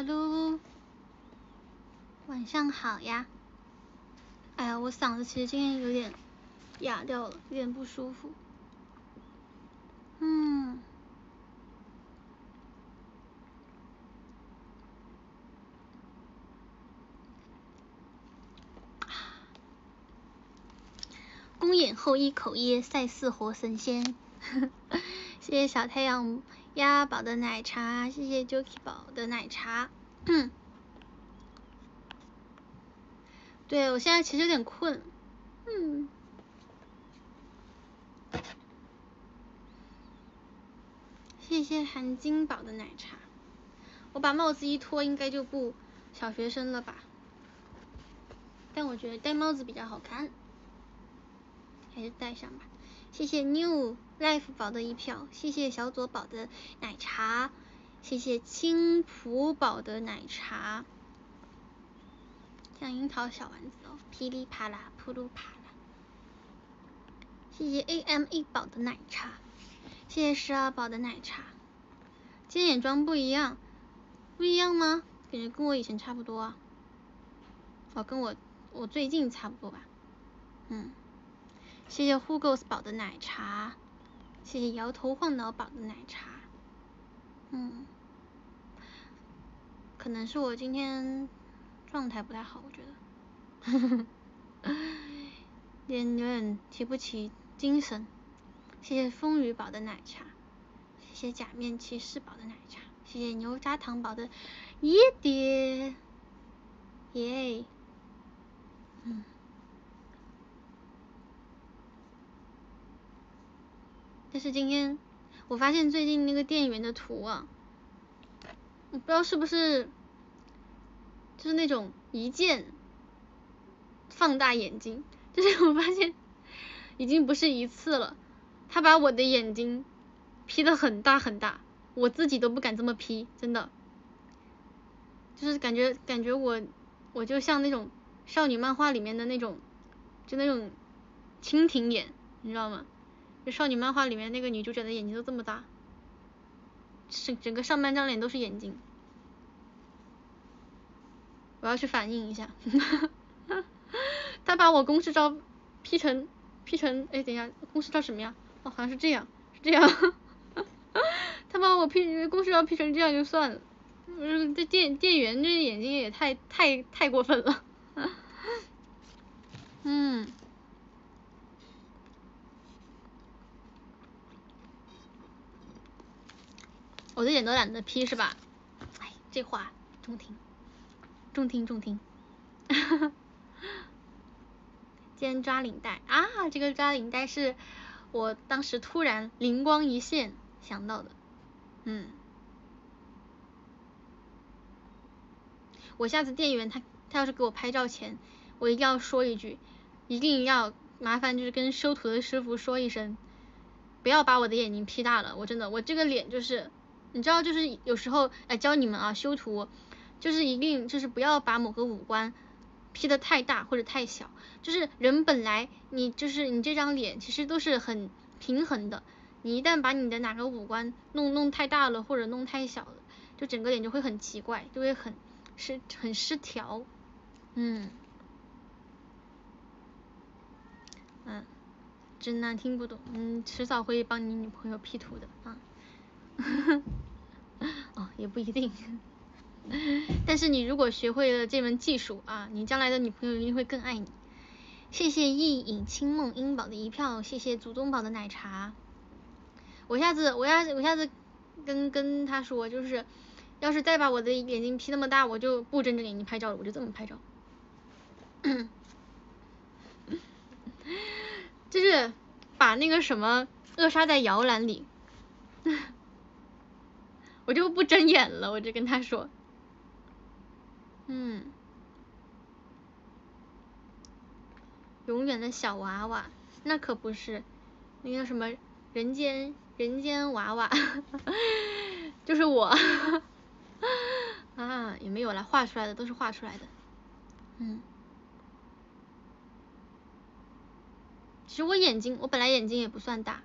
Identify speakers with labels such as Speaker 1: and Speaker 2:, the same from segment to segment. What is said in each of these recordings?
Speaker 1: 哈喽，晚上好呀。哎呀，我嗓子其实今天有点哑掉了，有点不舒服。公演后一口噎，赛似活神仙。谢谢小太阳鸭宝的奶茶，谢谢 Joky 宝的奶茶。对，我现在其实有点困。谢谢含金宝的奶茶。我把帽子一脱，应该就不小学生了吧？但我觉得戴帽子比较好看，还是戴上吧。谢谢 New Life 宝的一票，谢谢小左宝的奶茶，谢谢青浦宝的奶茶。像樱桃小丸子哦，噼里啪啦，扑噜啪啦。谢谢 AME 宝的奶茶，谢谢12宝的奶茶。今天眼妆不一样，不一样吗？感觉跟我以前差不多啊。哦，跟我最近差不多吧。谢谢 Hugos 宝的奶茶，谢谢摇头晃脑宝的奶茶。可能是我今天状态不太好，我觉得。有点提不起精神。谢谢风雨宝的奶茶，谢谢假面骑士宝的奶茶，谢谢牛轧糖宝的椰蝶，耶。但是今天我发现最近那个店员的图啊，我不知道是不是就是那种一键放大眼睛，就是我发现已经不是一次了，他把我的眼睛 P 得很大很大，我自己都不敢这么 P， 真的，就是感觉我就像那种少女漫画里面的那种，就那种蜻蜓眼，你知道吗？就少女漫画里面那个女主角的眼睛都这么大，整个上半张脸都是眼睛。我要去反映一下。他把我公式照 P 成，哎，等一下，公式照什么样？哦，好像是这样，他把我公式照 P 成这样就算了，这店员这眼睛也太过分了。我的眼都懒得 P 是吧？哎，这话中听。今天抓领带啊，这个抓领带是我当时突然灵光一现想到的。我下次店员他要是给我拍照前，我一定要说一句，一定要麻烦就是跟修图的师傅说一声，不要把我的眼睛 P 大了，我真的我这个脸就是你知道，就是有时候教你们啊修图，就是一定就是不要把某个五官 P 得太大或者太小，就是人本来你这张脸其实都是很平衡的，你一旦把你的哪个五官弄太大了或者弄太小了，就整个脸就会很奇怪，就会很失调。直男听不懂，迟早会帮你女朋友 P 图的啊。哦，也不一定。但是你如果学会了这门技术啊，你将来的女朋友一定会更爱你。谢谢一影清梦英宝的一票，谢谢祖宗宝的奶茶。我下次跟他说，就是要是再把我的眼睛 P 那么大，我就不睁着眼睛拍照了，我就这么拍照。就是把那个什么扼杀在摇篮里。我就不睁眼了，我就跟他说。永远的小娃娃，那可不是那个什么人间娃娃。就是我。啊，也没有啦，画出来的都是画出来的。其实我本来眼睛也不算大，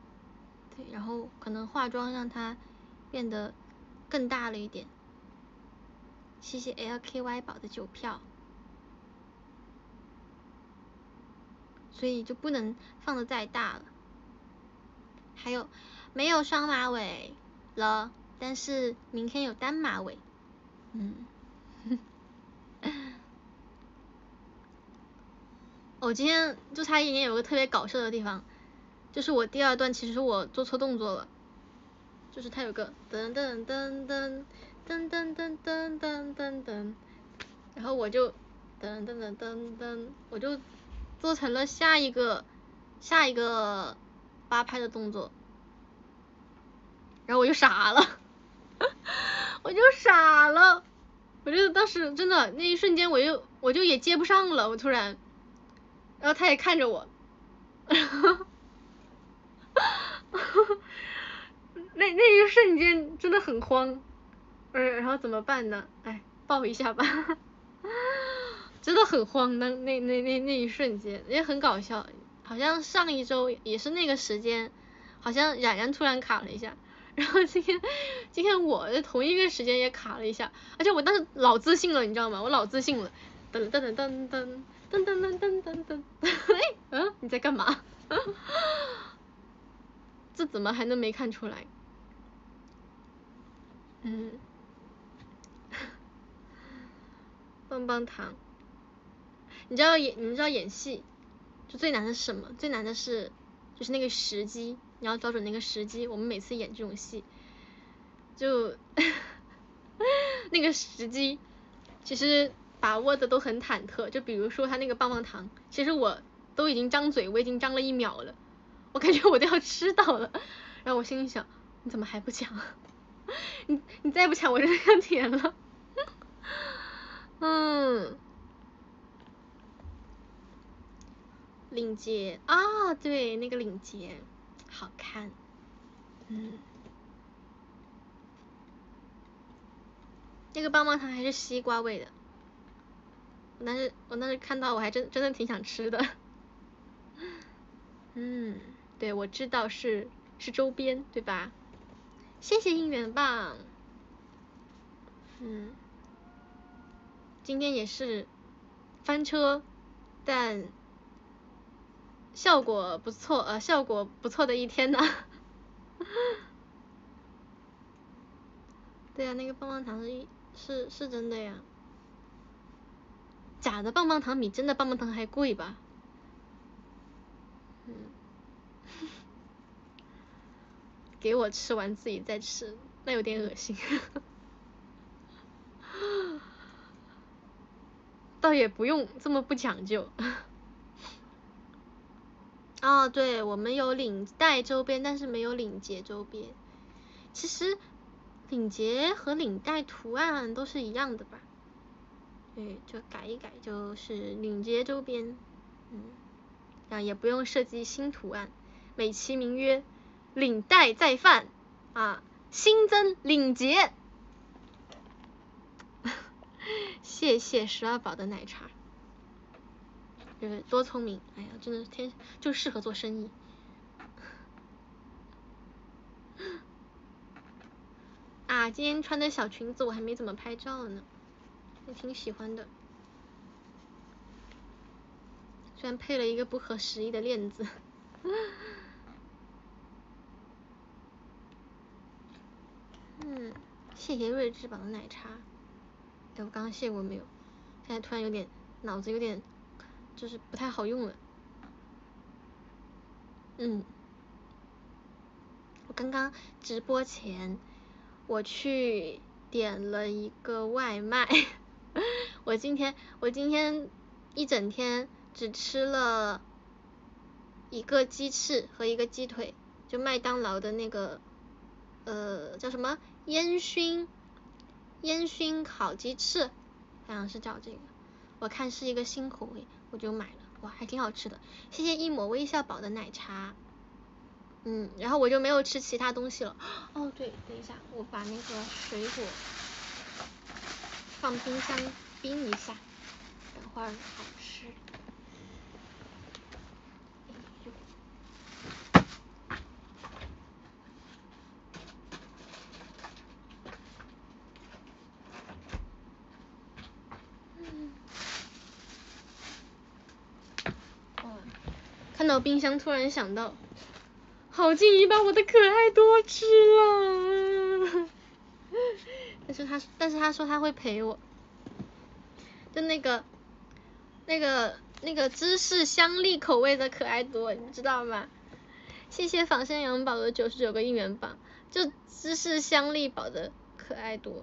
Speaker 1: 对，然后可能化妆让它变得更大了一点。 谢谢 LKY 宝的9票。所以就不能放的再大了。还有没有双马尾了，但是明天有单马尾。今天就差一点点有个特别搞笑的地方，就是我第2段其实我做错动作了，就是它有个噔噔噔噔噔噔噔噔噔噔噔，然后我就噔噔噔噔噔，我就做成了下一个8拍的动作，然后我就傻了，我就当时真的那一瞬间我就也接不上了，我突然，然后他也看着我，那一瞬间真的很慌，然后怎么办呢？哎，抱一下吧，真的很慌的那一瞬间，也很搞笑。好像上一周也是那个时间，好像冉突然卡了一下，然后今天我的同一个时间也卡了一下，而且我当时老自信了，你知道吗？我老自信了，噔噔噔噔噔噔噔噔噔噔，哎，你在干嘛？这怎么还能没看出来？棒棒糖，你知道演戏就最难的是什么？最难的是就是那个时机，你要找准那个时机。我们每次演这种戏，就那个时机其实把握的都很忐忑。就比如说他那个棒棒糖，其实我都已经张嘴，我已经张了1秒了，我感觉我都要吃到了，然后我心里想，你怎么还不抢？你再不抢我就要甜了。领结啊，对，那个领结好看。那个棒棒糖还是西瓜味的，我当时看到我还真的挺想吃的。对，我知道是周边对吧？谢谢应援棒。今天也是翻车，但效果不错的一天呢。对啊，那个棒棒糖是真的呀。假的棒棒糖比真的棒棒糖还贵吧？给我吃完自己再吃，那有点恶心。倒也不用这么不讲究。哦，对，我们有领带周边，但是没有领结周边。其实领结和领带图案都是一样的吧？对，就改一改就是领结周边。然后也不用设计新图案，美其名曰领带再犯啊，新增领结。谢谢12宝的奶茶，就是多聪明，哎呀，真的就适合做生意。啊，今天穿的小裙子我还没怎么拍照呢，也挺喜欢的，虽然配了一个不合时宜的链子。谢谢睿智宝的奶茶。我刚刚谢过没有？现在突然脑子有点就是不太好用了。我刚刚直播前我去点了一个外卖。我今天一整天只吃了1个鸡翅和1个鸡腿，就麦当劳的那个叫什么烟熏烤鸡翅，好像是叫这个，我看是一个新口味，我就买了，哇，还挺好吃的。谢谢一抹微笑宝的奶茶。然后我就没有吃其他东西了。哦，对，等一下，我把那个水果放冰箱冰一下，等会儿好吃。 看到冰箱突然想到，郝静怡把我的可爱多吃了，但是他说他会陪我，就那个芝士香粒口味的可爱多，你知道吗？谢谢仿生羊宝的99个应援棒，就芝士香粒宝的可爱多，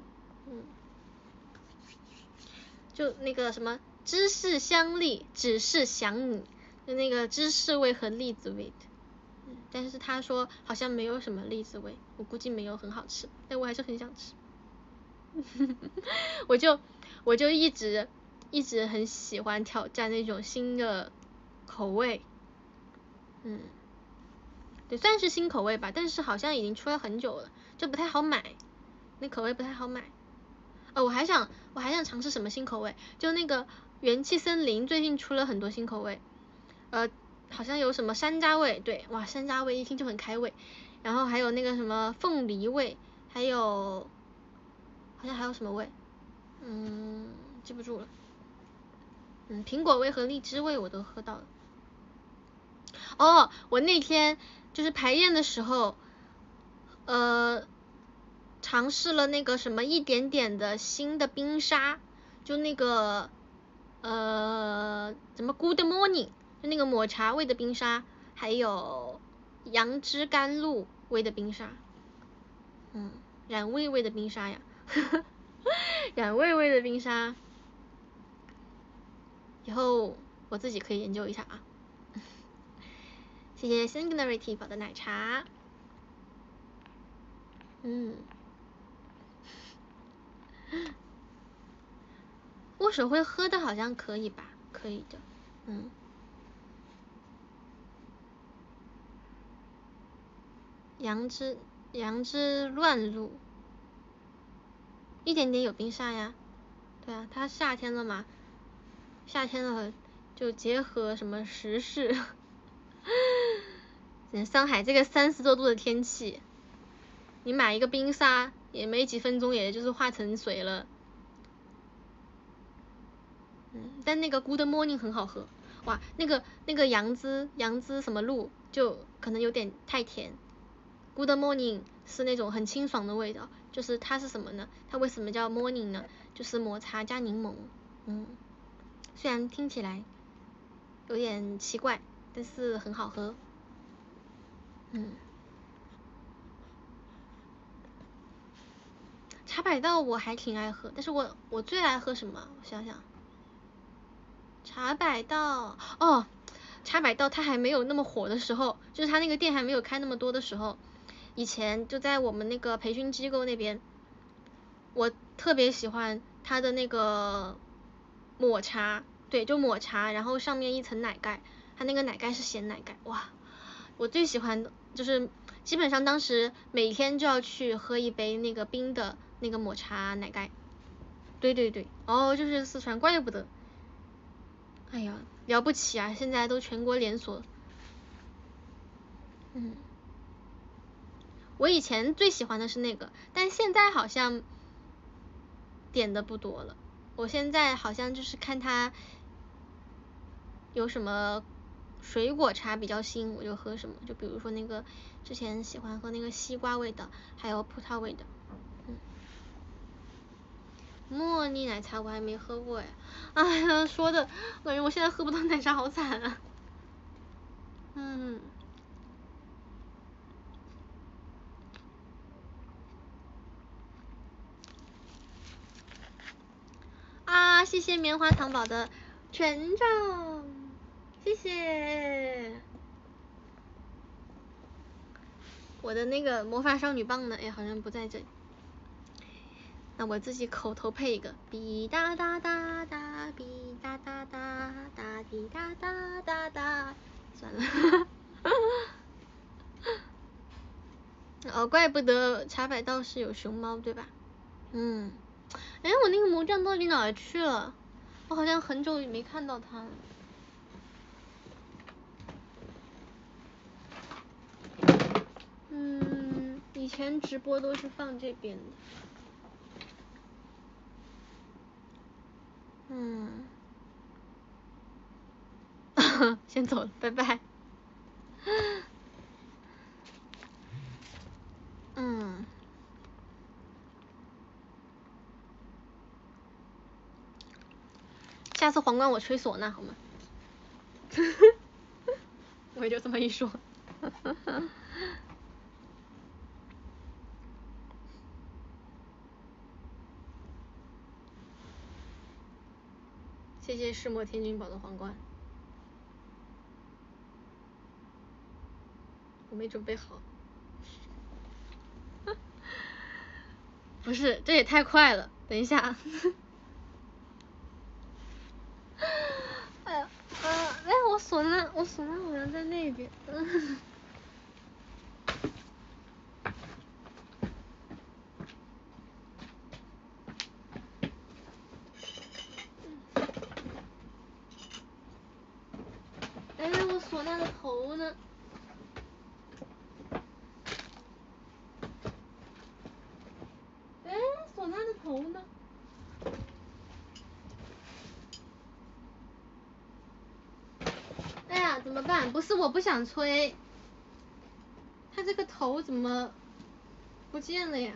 Speaker 1: 就那个什么芝士香粒，只是想你，就那个芝士味和栗子味的，但是他说好像没有什么栗子味，我估计没有很好吃，但我还是很想吃。我就一直很喜欢挑战那种新的口味，对，算是新口味吧，但是好像已经出了很久了，就不太好买，那口味不太好买。我还想尝试什么新口味，就那个元气森林最近出了很多新口味，好像有什么山楂味，对，哇，山楂味一听就很开胃，然后还有那个什么凤梨味，还有好像还有什么味，记不住了，苹果味和荔枝味我都喝到了。我那天就是排练的时候，尝试了那个什么一点点的新的冰沙，就那个什么 Good Morning， 就那个抹茶味的冰沙，还有杨枝甘露味的冰沙，染味味的冰沙呀，染味味的冰沙，以后我自己可以研究一下啊。谢谢 Singularity 宝的奶茶，握手会喝的好像可以吧，可以的，杨枝乱入，一点点有冰沙呀，对啊，它夏天了嘛，夏天了就结合什么时事，上海这个30多度的天气，你买一个冰沙也没几分钟，也就是化成水了。但那个 Good Morning 很好喝，哇，那个杨枝什么露就可能有点太甜。Good Morning 是那种很清爽的味道，就是它是什么呢？它为什么叫 Morning 呢？就是抹茶加柠檬，虽然听起来有点奇怪，但是很好喝。茶百道我还挺爱喝，但是我最爱喝什么？我想想，茶百道茶百道它还没有那么火的时候，就是它那个店还没有开那么多的时候，以前就在我们那个培训机构那边，我特别喜欢它的那个抹茶，对，就抹茶，然后上面一层奶盖，它那个奶盖是咸奶盖，哇，我最喜欢的就是基本上当时每天就要去喝一杯那个冰的那个抹茶奶盖，对，就是四川，怪不得，哎呀，了不起啊，现在都全国连锁。我以前最喜欢的是那个，但现在好像点的不多了，我现在好像就是看它有什么水果茶比较新我就喝什么，就比如说那个之前喜欢喝那个西瓜味的，还有葡萄味的。茉莉奶茶我还没喝过哎呀，说的我感觉我现在喝不到奶茶好惨啊。谢谢棉花糖宝的权杖，谢谢。我的那个魔法少女棒呢？好像不在这里。那我自己口头配一个，滴答答答答，滴答答答答，滴答答答答。算了。怪不得茶百道是有熊猫对吧？我那个魔杖到底哪去了？我好像很久也没看到它了。以前直播都是放这边的。先走了，拜拜。 下次皇冠我吹唢呐好吗？我也就这么一说。谢谢世墨天君宝的皇冠，我没准备好。不是，这也太快了，等一下。哎呀，我唢呐好像在那边。我唢呐的头呢？唢呐的头呢？哎呀，怎么办？不是我不想吹，它这个头怎么不见了呀？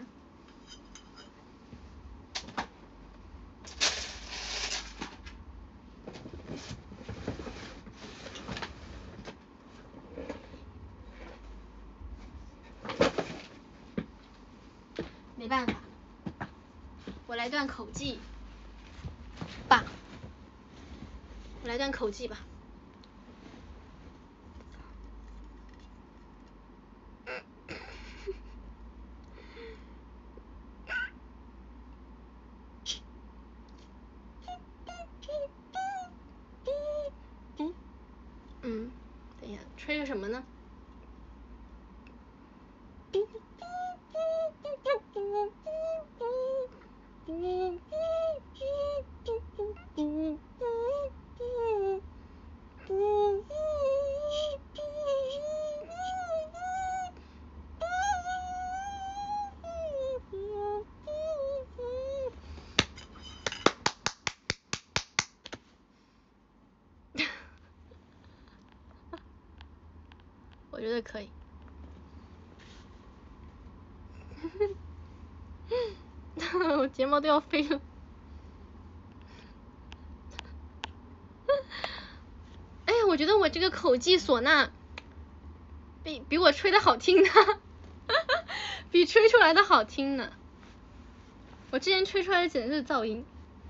Speaker 1: 没办法，我来段口技吧，我来段口技吧。等一下，吹个什么呢？我觉得可以。我睫毛都要飞了。哎呀，我觉得我这个口技唢呐比我吹的好听呢，比吹出来的好听呢。我之前吹出来的简直是噪音。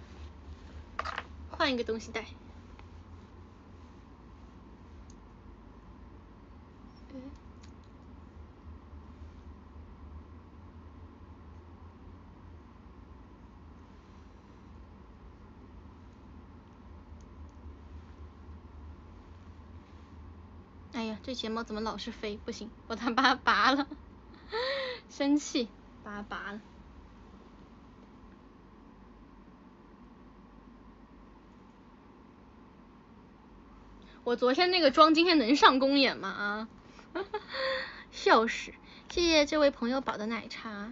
Speaker 1: 换一个东西戴。哎呀，这睫毛怎么老是飞？不行，我把它拔了，生气，把它拔了。我昨天那个妆今天能上公演吗？啊，笑死！谢谢这位朋友宝的奶茶。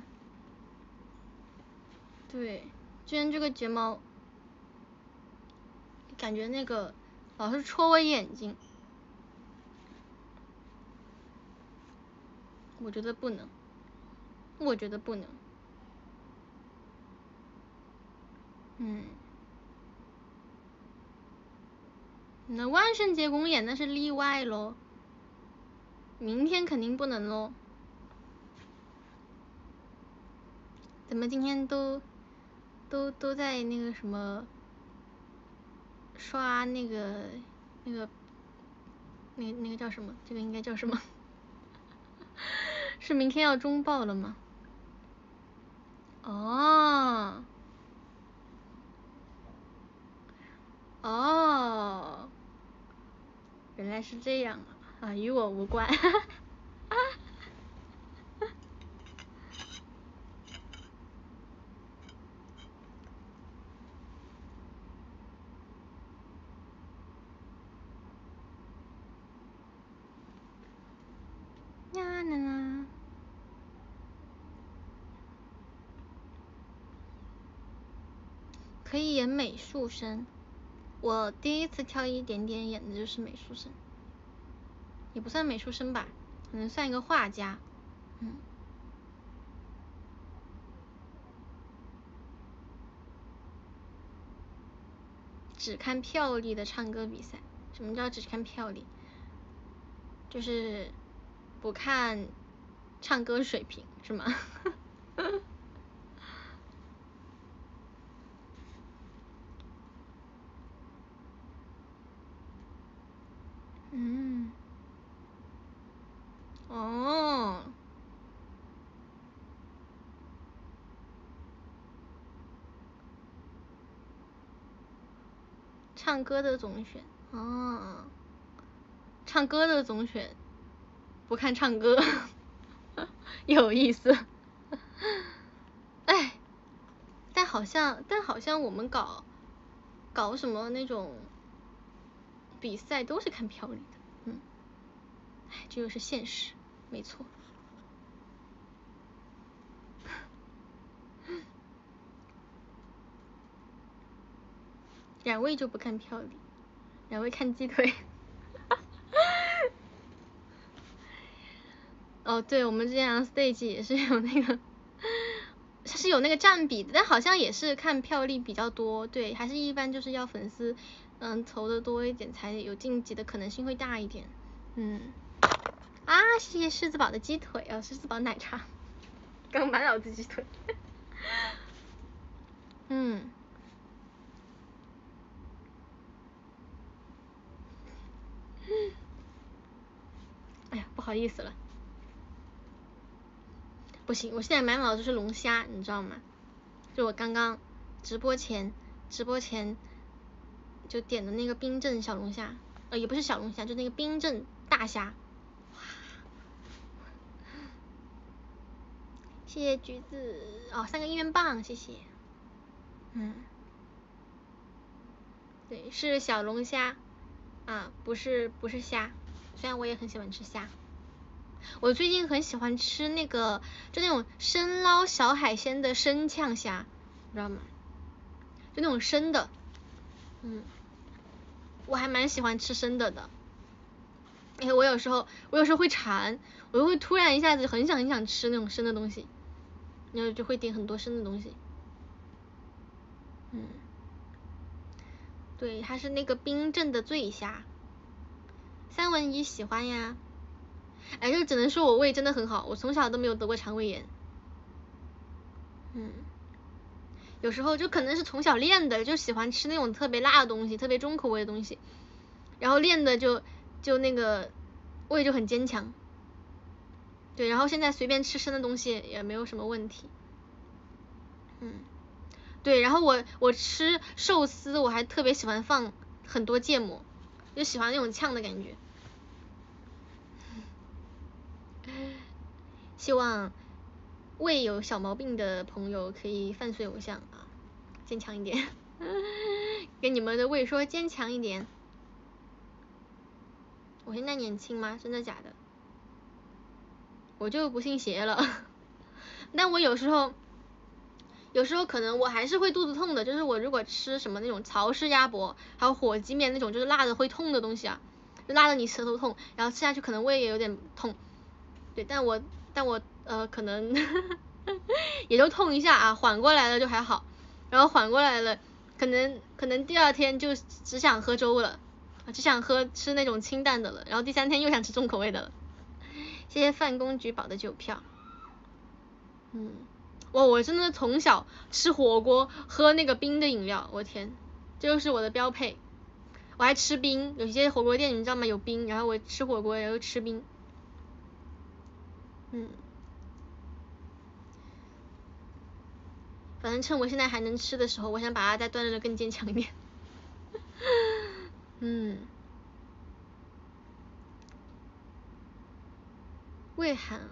Speaker 1: 对，今天这个睫毛感觉那个老是戳我眼睛，我觉得不能，我觉得不能。那万圣节公演那是例外咯，明天肯定不能咯。咱们今天都在那个什么刷那个叫什么？这个应该叫什么？是明天要中报了吗？哦，原来是这样啊，与我无关。呀啦啦，可以演美术生。我第一次挑一点点演的就是美术生。 也不算美术生吧，可能算一个画家。只看票里的唱歌比赛，什么叫只看票里？就是不看唱歌水平是吗？哦，唱歌的总选，唱歌的总选，不看唱歌，有意思。哎，但好像我们搞什么那种比赛都是看票里的，哎，这就是现实，没错。冉魏就不看票里，冉魏看鸡腿。哦，对，我们之前 on stage 也是有那个，它是有那个占比的，但好像也是看票例比较多，对，还是一般就是要粉丝投的多一点，才有晋级的可能性会大一点。谢谢狮子宝的鸡腿狮子宝奶茶，刚满脑子鸡腿。哎呀，不好意思了，不行，我现在满脑子是龙虾，你知道吗？就我刚刚直播前就点的那个冰镇小龙虾，也不是小龙虾，就那个冰镇大虾。谢谢橘子3个1元棒，谢谢。对，是小龙虾不是虾，虽然我也很喜欢吃虾。我最近很喜欢吃那个就那种生捞小海鲜的生呛虾，你知道吗？就那种生的，我还蛮喜欢吃生的。我有时候会馋，我就会突然一下子很想吃那种生的东西，然后就会点很多生的东西。对，它是那个冰镇的醉虾。三文鱼喜欢呀，就只能说我胃真的很好，我从小都没有得过肠胃炎。有时候就可能是从小练的，就喜欢吃那种特别辣的东西，特别重口味的东西，然后练的就那个胃就很坚强。对，然后现在随便吃生的东西也没有什么问题。对，然后我吃寿司我还特别喜欢放很多芥末，就喜欢那种呛的感觉。希望胃有小毛病的朋友可以饭随偶像坚强一点。跟你们的胃说坚强一点。我现在年轻吗？真的假的？我就不信邪了。但我有时候可能我还是会肚子痛的，就是我如果吃什么那种曹氏鸭脖还有火鸡面那种就是辣的会痛的东西就辣的你舌头痛，然后吃下去可能胃也有点痛。对，但我可能也就痛一下缓过来了就还好，然后缓过来了可能第二天就只想喝粥了，只想吃那种清淡的了，然后第3天又想吃重口味的了。谢谢范公举宝的9票。我真的从小吃火锅喝那个冰的饮料，我天，这就是我的标配。我还吃冰，有些火锅店你知道吗？有冰，然后我吃火锅然后吃冰。反正趁我现在还能吃的时候，我想把它再锻炼的更坚强一点。胃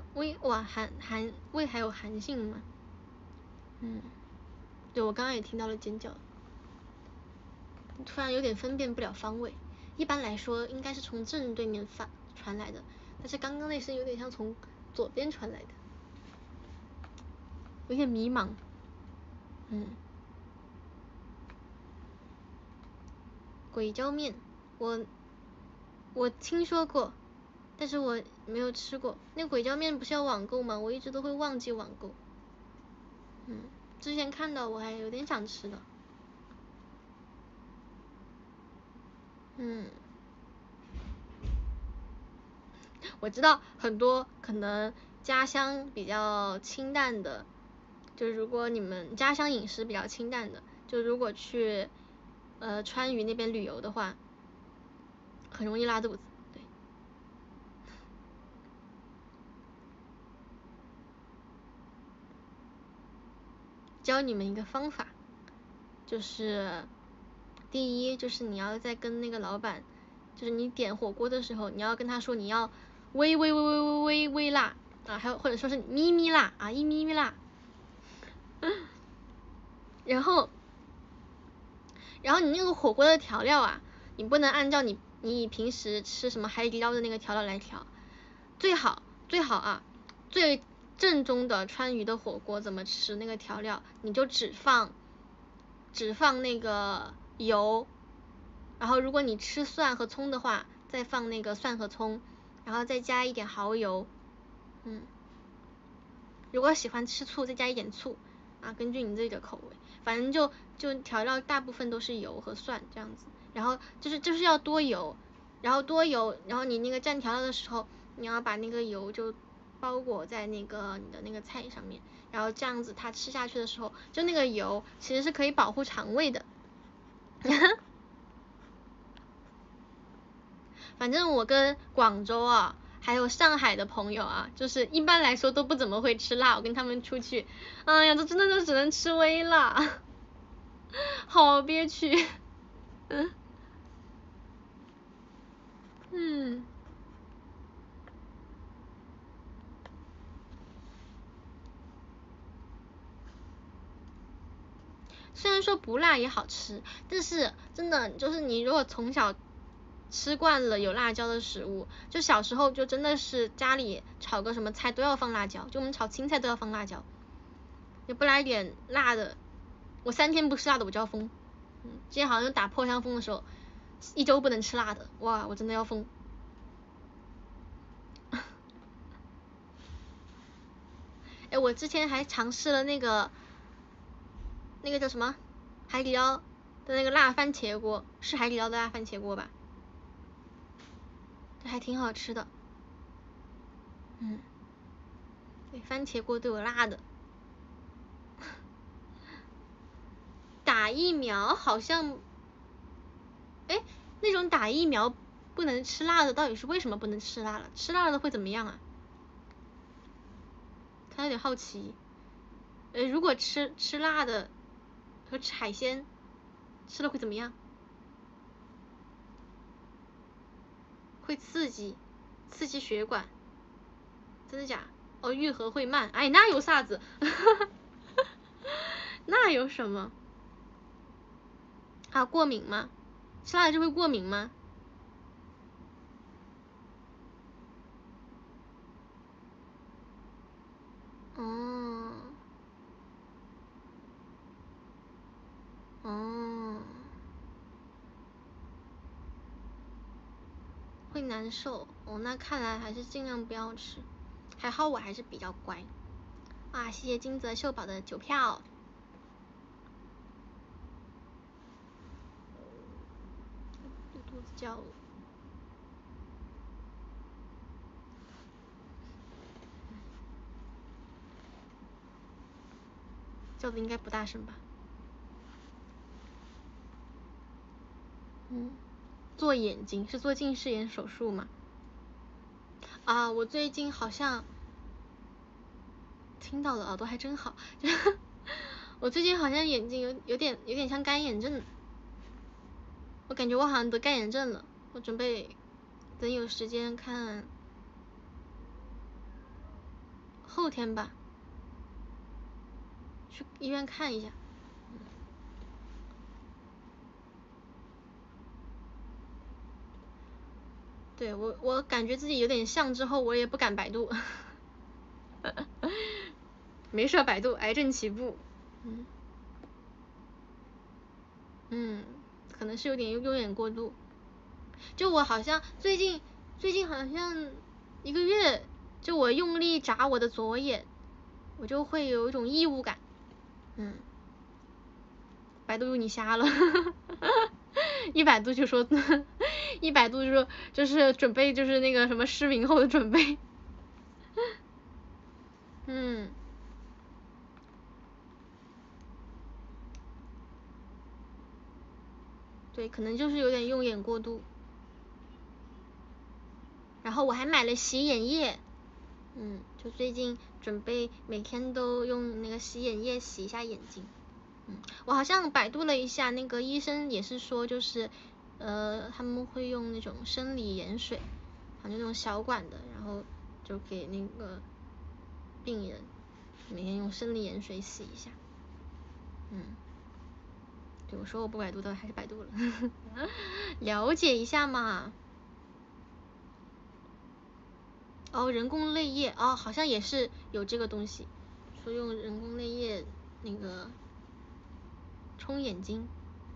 Speaker 1: 还有寒性吗？对，我刚刚也听到了尖叫，突然有点分辨不了方位。一般来说应该是从正对面传来的，但是刚刚那声有点像从左边传来的，有点迷茫。鬼椒面，我听说过， 但是我没有吃过。那鬼椒面不是要网购吗？我一直都会忘记网购。之前看到我还有点想吃的。我知道很多可能家乡比较清淡的，就如果你们家乡饮食比较清淡的，就如果去川渝那边旅游的话，很容易拉肚子。对，教你们一个方法，就是第一就是你要在跟那个老板，就是你点火锅的时候，你要跟他说你要微辣啊，还有或者说是咪咪辣啊，一咪咪辣。然后你那个火锅的调料啊，你不能按照你平时吃什么海底捞的那个调料来调，最好啊，最正宗的川渝的火锅怎么吃那个调料，你就只放那个油，然后如果你吃蒜和葱的话，再放那个蒜和葱，然后再加一点蚝油，如果喜欢吃醋再加一点醋啊，根据你自己的口味，反正就调料大部分都是油和蒜这样子，然后就是要多油，然后你那个蘸调料的时候，你要把那个油就包裹在那个你的那个菜上面，然后这样子它吃下去的时候，就那个油其实是可以保护肠胃的。反正我跟广州啊还有上海的朋友啊，就是一般来说都不怎么会吃辣，我跟他们出去，哎呀，这真的就只能吃微辣，好憋屈。虽然说不辣也好吃，但是真的就是你如果从小吃惯了有辣椒的食物，就小时候就真的是家里炒个什么菜都要放辣椒，就我们炒青菜都要放辣椒，也不来点辣的，我3天不吃辣的我就要疯。之前好像打破伤风的时候，1周不能吃辣的，哇，我真的要疯。我之前还尝试了那个叫什么海底捞的那个辣番茄锅，是海底捞的辣番茄锅吧？这还挺好吃的。对，番茄锅都有辣的。打疫苗好像，那种打疫苗不能吃辣的，到底是为什么不能吃辣了？吃辣的会怎么样啊？他有点好奇。如果吃辣的和吃海鲜，吃了会怎么样？会刺激血管，真的假？愈合会慢。哎，那有啥子？那有什么？啊，过敏吗？吃辣的就会过敏吗？会难受。那看来还是尽量不要吃。还好我还是比较乖。谢谢金泽秀宝的9票。肚子叫了。叫的应该不大声吧？做眼睛是做近视眼手术吗？我最近好像听到了，耳朵还真好。我最近好像眼睛有点像干眼症，我感觉我好像得干眼症了。我准备等有时间看，后天吧，去医院看一下。对，我感觉自己有点像之后，我也不敢百度。没事百度，癌症起步。可能是有点过度。就我好像最近好像 1个月，就我用力眨我的左眼，我就会有一种异物感。百度你瞎了，100度就说100度就说就是准备就是那个什么失明后的准备。对，可能就是有点用眼过度。然后我还买了洗眼液，就最近准备每天都用那个洗眼液洗一下眼睛。我好像百度了一下，那个医生也是说，就是他们会用那种生理盐水，反正那种小管的，然后就给那个病人每天用生理盐水洗一下。对，我说我不百度的，还是百度了了解一下嘛。人工泪液好像也是有这个东西，说用人工泪液那个冲眼睛。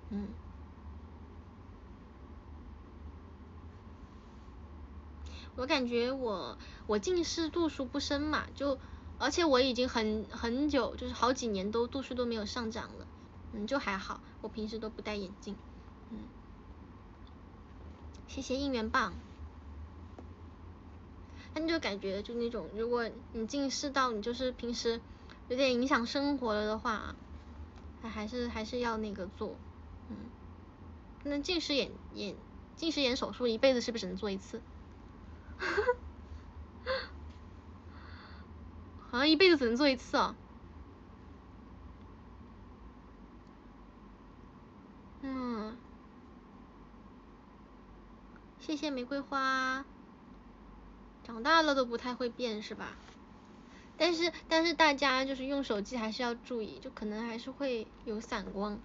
Speaker 1: 我感觉我近视度数不深嘛，而且我已经很久，就是好几年度数都没有上涨了，就还好，我平时都不戴眼镜。谢谢应援棒。但就感觉就那种，如果你近视到你就是平时有点影响生活了的话，还是要那个做。那近视眼手术一辈子是不是只能做一次？好像一辈子只能做一次哦。谢谢玫瑰花。长大了都不太会变是吧？但是大家就是用手机还是要注意，就可能还是会有散光。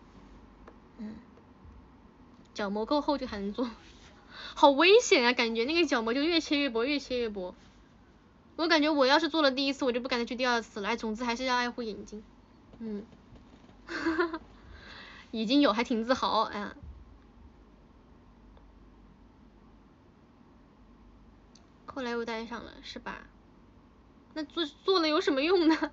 Speaker 1: 角膜够厚就还能做，好危险啊！感觉那个角膜就越切越薄，越切越薄。我感觉我要是做了第1次，我就不敢再去第2次了。总之还是要爱护眼睛。已经有，还挺自豪。后来又戴上了是吧？那做了有什么用呢？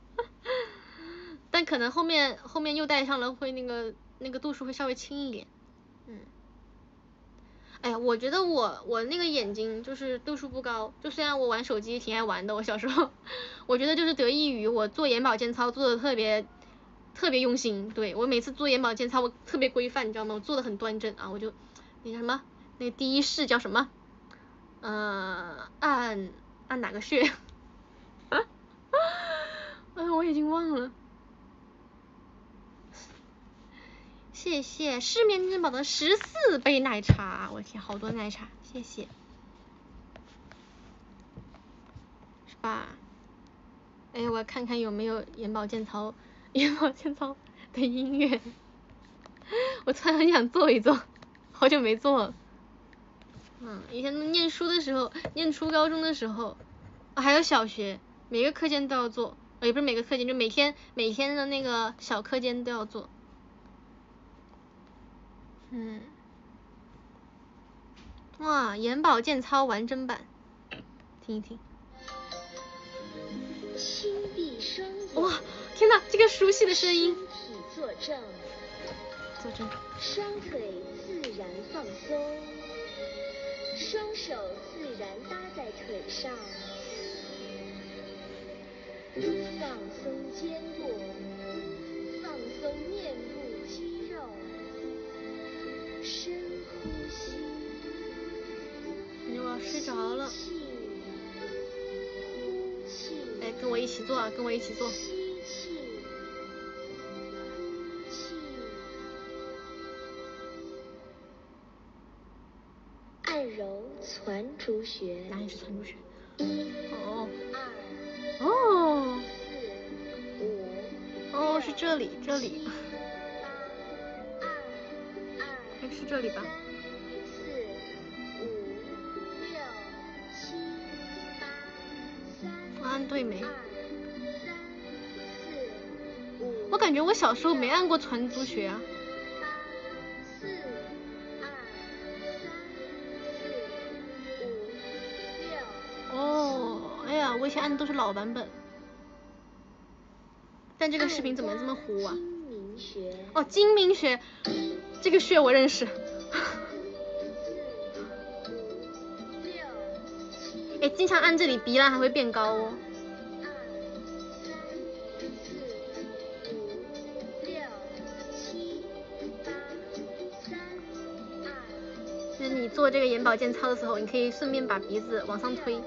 Speaker 1: 但可能后面又戴上了，会那个度数会稍微轻一点。哎呀，我觉得我那个眼睛就是度数不高，就虽然我玩手机挺爱玩的，我小时候，我觉得就是得益于我做眼保健操做的特别用心。对，我每次做眼保健操我特别规范，你知道吗？我做的很端正啊，我就那什么那个第一式叫什么？按哪个穴？我已经忘了。谢谢失眠珍宝的14杯奶茶，我天，好多奶茶，谢谢。是吧？我看看有没有眼保健操的音乐。我突然很想做一做，好久没做了。以前念书的时候，念初高中的时候，还有小学，每个课间都要做，也不是每个课间，就每天的那个小课间都要做。哇，眼保健操完整版，听一听。轻闭双眼。哇，天哪，这个熟悉的声音。身体坐正。双腿自然放松，双手自然搭在腿上，放松肩部，放松面部肌肉，深呼吸。我要睡着了。跟我一起做啊，跟我一起做。按揉攒竹穴。哪里是攒竹穴？1、2、4、5、6、是这里。还是这里吧。按对没？我感觉我小时候没按过攒竹穴啊。 我以前按的都是老版本。但这个视频怎么这么糊啊？哦，睛明穴，这个穴我认识。哎，经常按这里，鼻梁还会变高哦。就是你做这个眼保健操的时候，你可以顺便把鼻子往上推。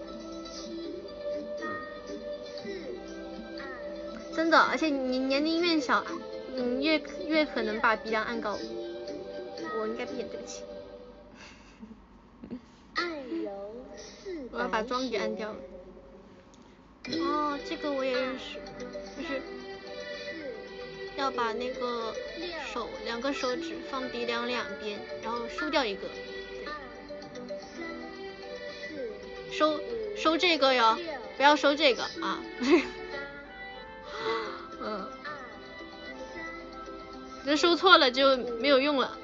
Speaker 1: 真的，而且你年龄越小，你越可能把鼻梁按高。我应该闭眼，对不起。我要把妆给按掉了。哦，这个我也认识，就是要把那个2个手指放鼻梁两边，然后收掉一个。收这个哟，不要收这个啊。这收错了就没有用了。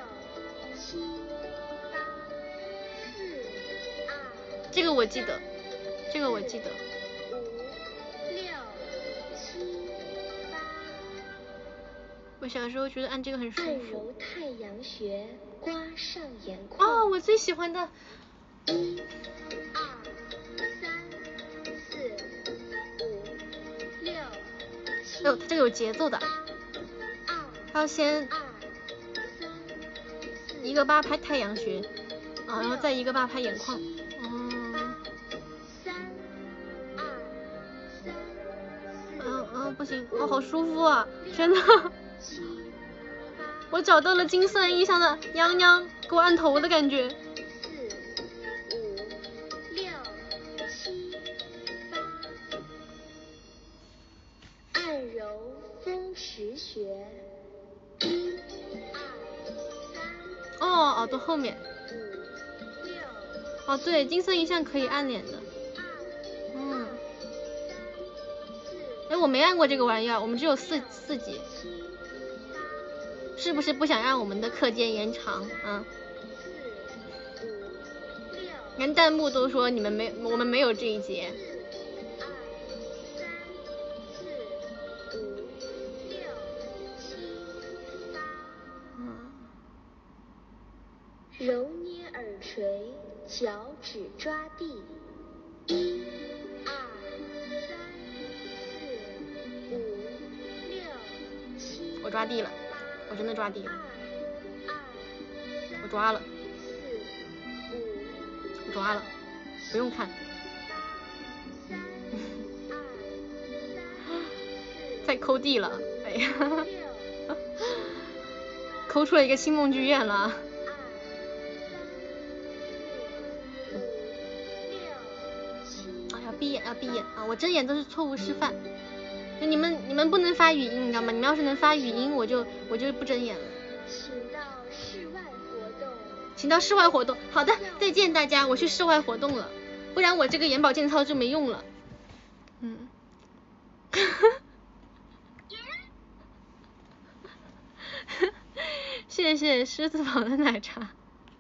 Speaker 1: 这个我记得，我小时候觉得按这个很舒服。按揉太阳穴，刮上眼眶。哦，我最喜欢的。1、2、3、4、5、6、7。这个有节奏的。它要先1个8拍太阳穴，然后再1个8拍眼眶。不行，好舒服啊！天哪，我找到了金色意义上的娘娘给我按头的感觉。4、5、6、7、8。按揉风池穴。1、2、3。耳朵后面。5、6。对，金色印象可以按脸的。我没按过这个玩意儿，我们只有4节，是不是不想让我们的课间延长啊？连弹幕都说我们没有这一节。揉捏耳垂，脚趾抓地。1、2、3、4、5、6、7。我抓地了，我真的抓地了。我抓了。我抓了，不用看。在抠地了，哎呀，抠出了一个星梦剧院了。要闭眼啊！我睁眼都是错误示范。就你们不能发语音，你知道吗？你们要是能发语音，我就不睁眼了。请到室外活动。好的，再见大家，我去室外活动了，不然我这个眼保健操就没用了。谢谢狮子堡的奶茶。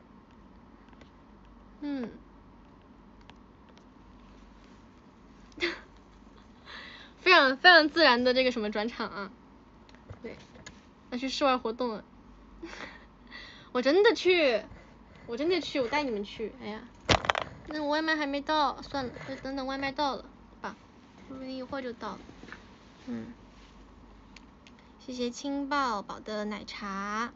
Speaker 1: 非常非常自然的这个什么转场啊。对，要去室外活动了。我真的去，我带你们去。哎呀，那我外卖还没到，算了，就等外卖到了吧，说不定一会儿就到了。谢谢青宝宝的奶茶。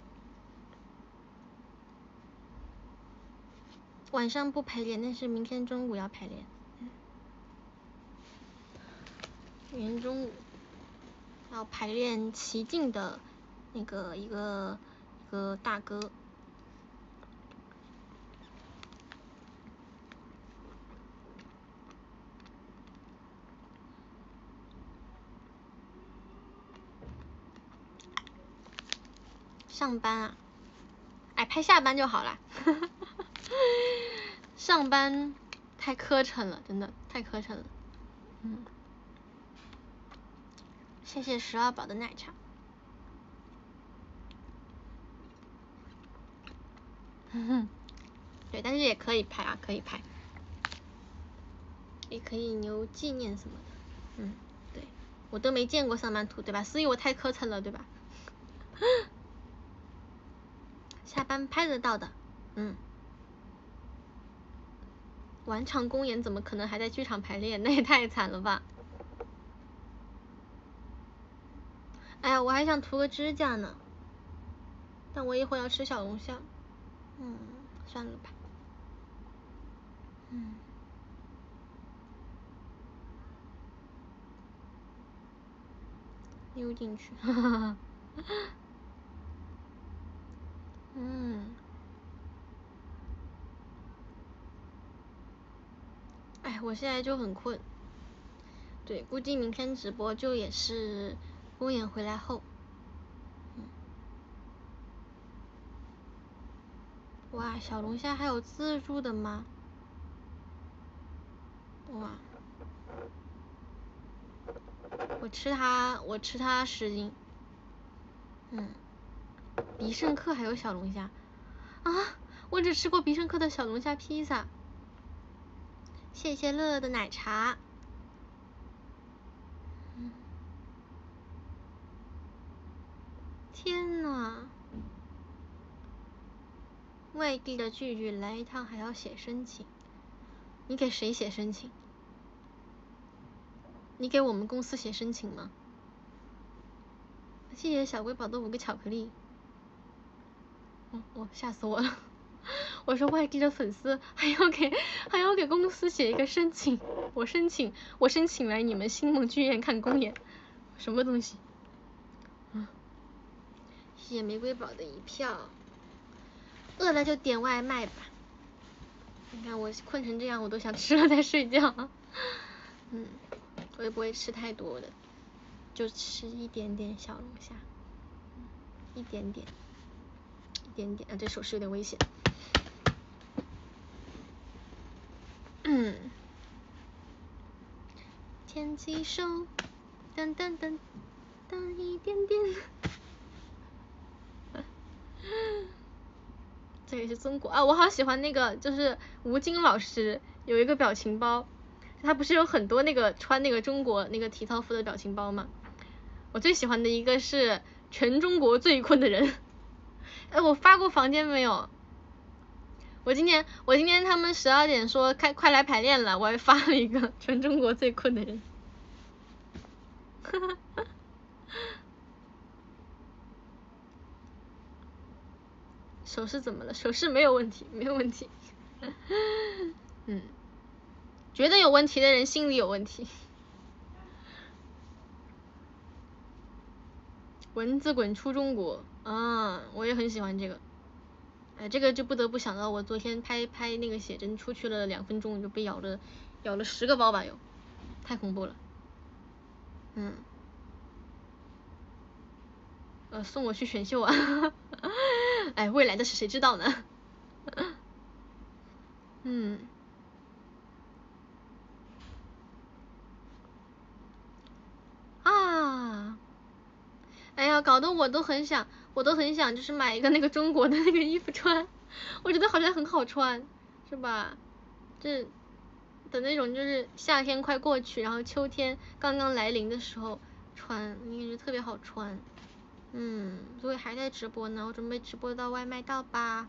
Speaker 1: 晚上不排练，但是明天中午要排练。明天中午要排练齐晋的那个一个大歌。上班啊，拍下班就好了。上班太磕碜了，真的太磕碜了。谢谢12宝的奶茶。对，但是也可以拍啊，可以拍。 也可以留纪念什么的。对，我都没见过上班图，对吧？所以我太磕碜了，对吧？下班拍得到的。晚场公演怎么可能还在剧场排练？那也太惨了吧！哎呀，我还想涂个指甲呢，但我一会儿要吃小龙虾，算了吧。溜进去，哈哈哈。哎，我现在就很困。对，估计明天直播就也是公演回来后。哇，小龙虾还有自助的吗？哇，我吃它10斤。必胜客还有小龙虾啊！我只吃过必胜客的小龙虾披萨。谢谢乐乐的奶茶。天哪！外地的聚聚来一趟还要写申请，你给谁写申请？你给我们公司写申请吗？谢谢小瑰宝的5个巧克力。吓死我了！我说外地的粉丝还要给公司写一个申请，我申请来你们星梦剧院看公演，什么东西？谢谢玫瑰宝的1票。饿了就点外卖吧。你看我困成这样，我都想吃了再睡觉。我也不会吃太多的，就吃一点点小龙虾，一点点。啊，这手势有点危险。牵起手，噔噔噔噔一点点。这也是中国啊，我好喜欢那个，就是吴京老师有一个表情包，他不是有很多那个穿那个中国那个体操服的表情包吗？我最喜欢的一个是全中国最困的人。哎，我发过房间没有？我今天他们12点说快来排练了，我还发了一个全中国最困的人。手势怎么了？手势没有问题，没有问题。觉得有问题的人心里有问题。蚊子滚出中国啊，我也很喜欢这个。哎，这个就不得不想到我昨天拍那个写真，出去了2分钟就被咬了10个包吧，有，太恐怖了。送我去选秀啊。哎，未来的事谁知道呢？哎呀，搞得我都很想就是买一个那个中国的那个衣服穿，我觉得好像很好穿，是吧？这的那种就是夏天快过去，然后秋天刚刚来临的时候穿，应该就特别好穿。所以还在直播呢，我准备直播到外卖到吧。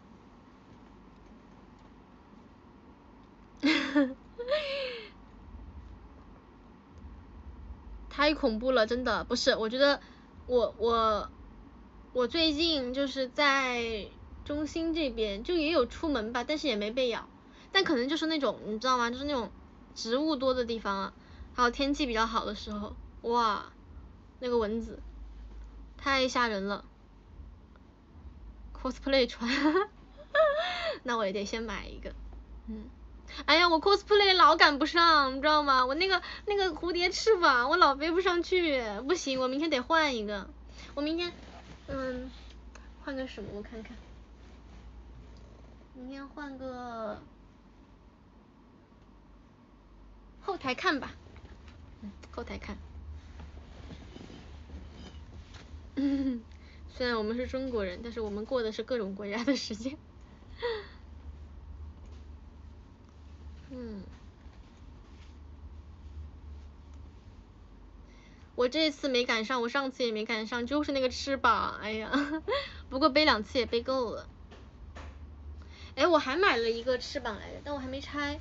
Speaker 1: 太恐怖了，真的不是，我觉得我最近就是在中心这边就也有出门吧，但是也没被咬，但可能就是那种你知道吗？就是那种植物多的地方啊，还有天气比较好的时候，哇，那个蚊子太吓人了。cosplay 穿。那我也得先买一个。哎呀，我 cosplay 老赶不上，你知道吗？我那个蝴蝶翅膀我老飞不上去，不行，我明天得换一个。我明天换个什么我看看，明天换个后台看吧。后台看。虽然我们是中国人，但是我们过的是各种国家的时间。 我这次没赶上，我上次也没赶上，就是那个翅膀，哎呀，不过背2次也背够了。哎，我还买了一个翅膀来着，但我还没拆。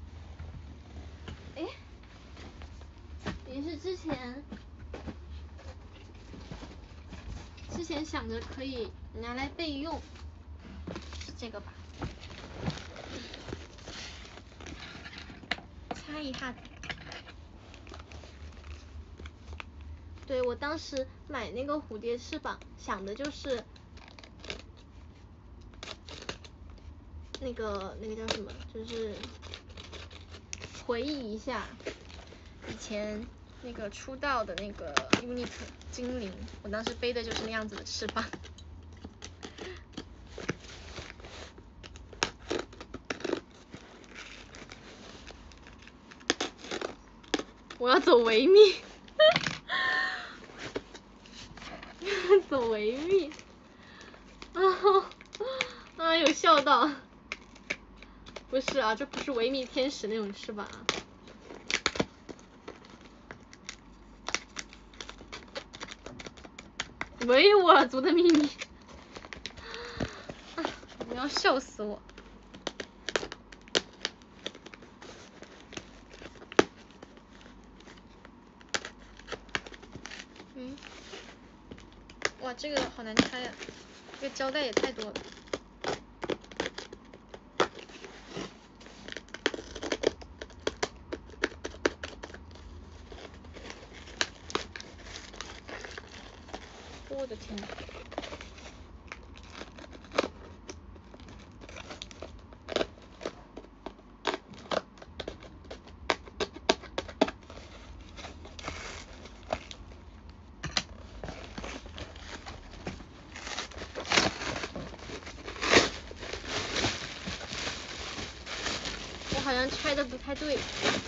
Speaker 1: 哎，也是之前想着可以拿来备用，是这个吧？擦一下。对，我当时买那个蝴蝶翅膀，想的就是那个叫什么，就是回忆一下以前那个出道的那个 UNIQ 精灵，我当时背的就是那样子的翅膀。我要走维密。走维密。啊，有笑到。不是啊，这不是维密天使那种翅膀啊。维吾尔族的秘密。你要笑死我。哇，这个好难拆呀，这个胶带也太多了。我的天哪！我好像拆的不太对，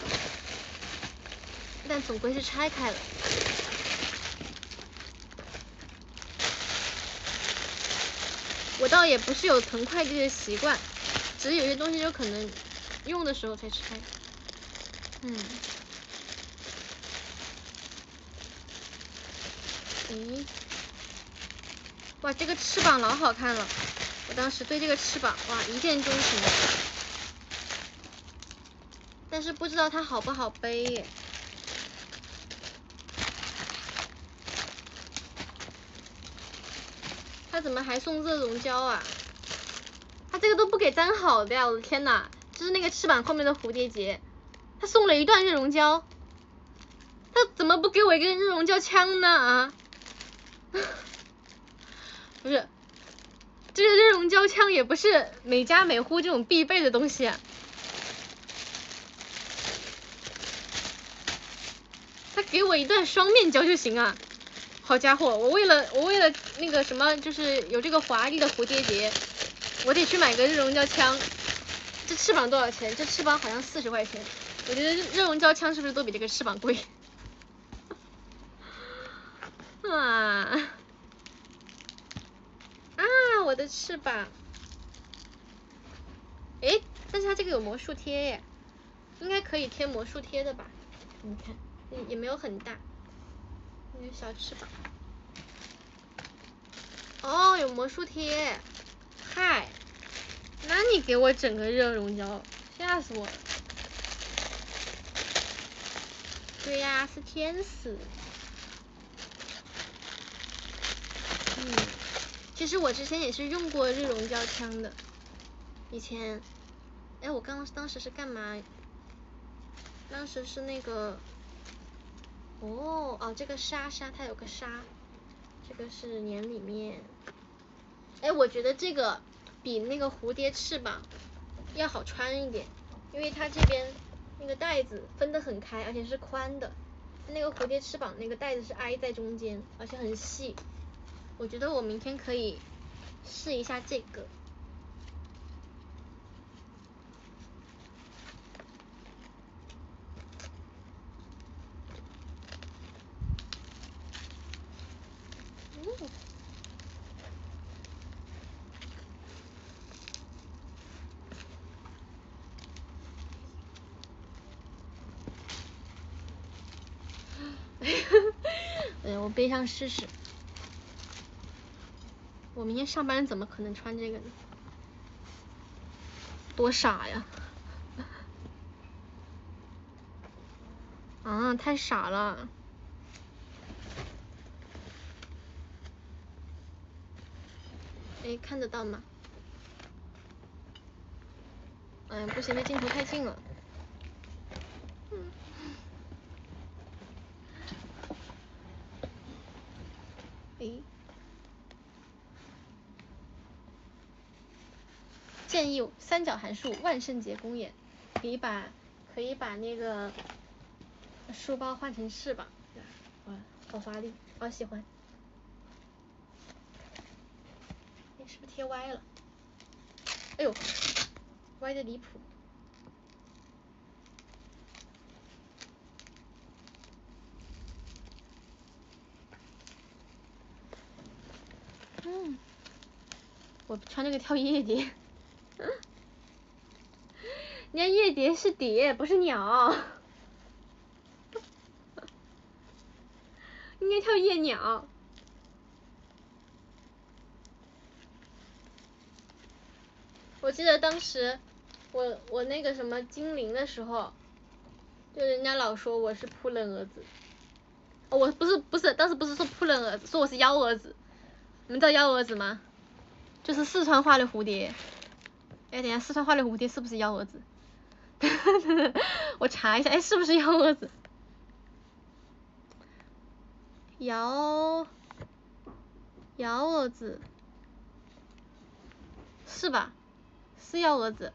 Speaker 1: 但总归是拆开了。我倒也不是有囤快递的习惯，只是有些东西就可能用的时候才拆。咦，哇，这个翅膀老好看了，我当时对这个翅膀哇一见钟情，但是不知道它好不好背耶。他怎么还送热熔胶啊？他这个都不给粘好的呀！我的天哪，这是那个翅膀后面的蝴蝶结，他送了一段热熔胶，他怎么不给我一个热熔胶枪呢啊？不是，这个热熔胶枪也不是每家每户这种必备的东西啊。他给我一段双面胶就行啊。好家伙，我为了那个什么，就是有这个华丽的蝴蝶结，我得去买个热熔胶枪。这翅膀多少钱？这翅膀好像40块钱。我觉得热熔胶枪是不是都比这个翅膀贵？啊，我的翅膀。诶，但是它这个有魔术贴耶，应该可以贴魔术贴的吧？你看，也没有很大，一个小翅膀。哦，有魔术贴，嗨，那你给我整个热熔胶，吓死我了。对呀，是天使。其实我之前也是用过热熔胶枪的，以前，哎，我当时是干嘛？当时是那个，这个纱它有个纱，这个是粘里面。哎，我觉得这个比那个蝴蝶翅膀要好穿一点，因为它这边那个带子分得很开，而且是宽的。那个蝴蝶翅膀那个带子是挨在中间，而且很细。我觉得我明天可以试一下这个。 我背上试试。我明天上班怎么可能穿这个呢？多傻呀！啊，太傻了。哎，看得到吗？哎，不行，那镜头太近了。哎，建议三角函数万圣节公演，可以把那个书包换成翅膀，哇，好华丽，好喜欢。哎，是不是贴歪了？哎呦，歪的离谱。我穿这个跳夜蝶。人家夜蝶是蝶，不是鸟。应该跳夜鸟。我记得当时我那个什么精灵的时候，就人家老说我是扑棱蛾子。哦，我不是，当时不是说扑棱蛾子，说我是幺蛾子。你们知道幺蛾子吗？就是四川话的蝴蝶。哎，等一下，四川话的蝴蝶是不是幺蛾子？我查一下，哎，是不是幺蛾子？幺蛾子是吧？是幺蛾子。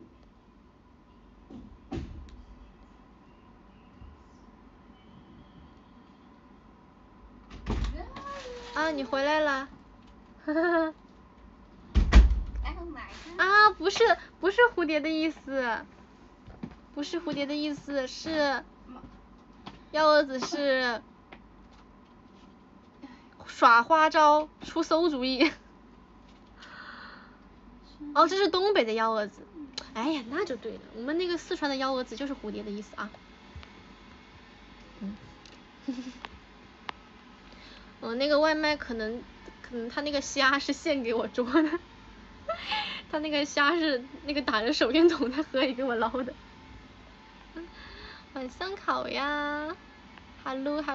Speaker 1: 啊，你回来了。啊，不是蝴蝶的意思，不是蝴蝶的意思，是幺蛾子是耍花招，出馊主意。哦，这是东北的幺蛾子。哎呀，那就对了，我们那个四川的幺蛾子就是蝴蝶的意思啊。我那个外卖可能他那个虾是现给我捉的，他那个虾是那个打着手电筒在河里给我捞的。晚上好呀 ，hello。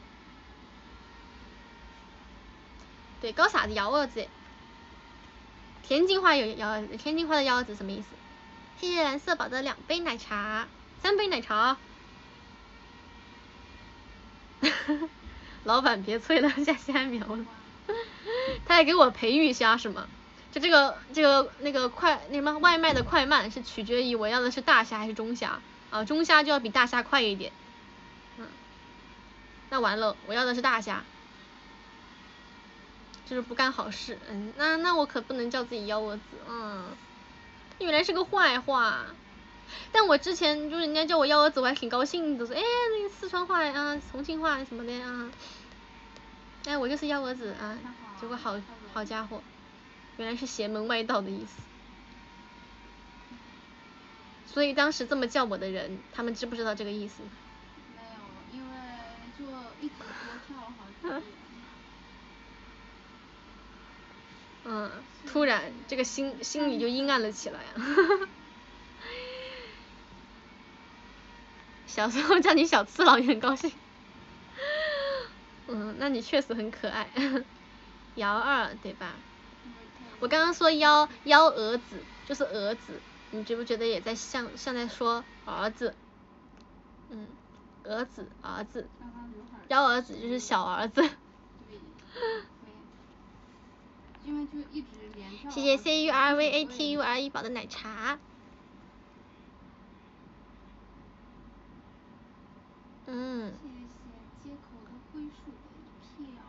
Speaker 1: 对，搞啥子幺蛾子？天津话有幺蛾子，天津话的幺蛾子什么意思？谢谢蓝色宝的2杯奶茶，3杯奶茶。老板别催了，下虾苗了。他还给我培育虾是吗？就这个那个什么外卖的快慢是取决于我要的是大虾还是中虾啊，中虾就要比大虾快一点。那完了，我要的是大虾，就是不干好事。那我可不能叫自己幺蛾子。原来是个坏话。但我之前就是人家叫我幺蛾子，我还挺高兴的，说哎那个四川话啊、重庆话什么的啊，哎我就是幺蛾子啊，结果好家伙，原来是邪门歪道的意思。所以当时这么叫我的人，他们知不知道这个意思？
Speaker 2: 没有，因为就一直多跳了好几遍。
Speaker 1: 突然这个心里就阴暗了起来啊。小时候叫你小次郎也很高兴。那你确实很可爱。幺二对吧？我刚刚说幺蛾子就是蛾子，你觉不觉得也在像在说儿子？儿子幺儿子就是小儿子。
Speaker 2: 因为就一直连跳。
Speaker 1: 谢谢 CURVATURE 宝的奶茶。
Speaker 2: 谢谢街口的灰树的一票。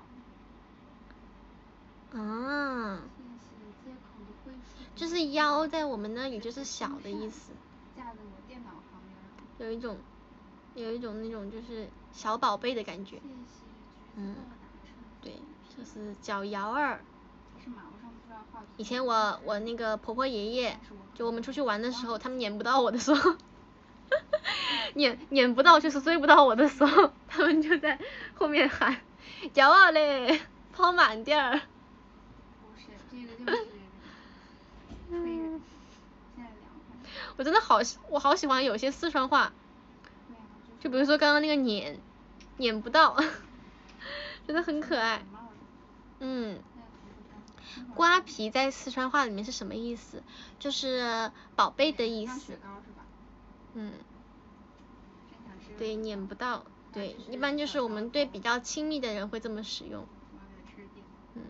Speaker 2: 谢谢街口的灰树。
Speaker 1: 就是腰在我们那里就是小的意思。
Speaker 2: 架在我电脑旁边。
Speaker 1: 有一种那种就是小宝贝的感觉。
Speaker 2: 谢谢
Speaker 1: 对，就是叫瑶儿。
Speaker 2: 是马路上不知道画。
Speaker 1: 以前我那个婆婆爷爷，就我们出去玩的时候，他们撵不到我的时候，撵不到就是追不到我的时候，他们就在后面喊骄傲嘞，跑慢点儿。
Speaker 2: 不是，这个就是黑人，现在凉快。
Speaker 1: 我真的我好喜欢有些四川话，就比如说刚刚那个撵不到，真的很可爱。嗯，瓜皮在四川话里面是什么意思？就是宝贝的意思。嗯，对，撵不到，对，一般就是我们对比较亲密的人会这么使用。嗯，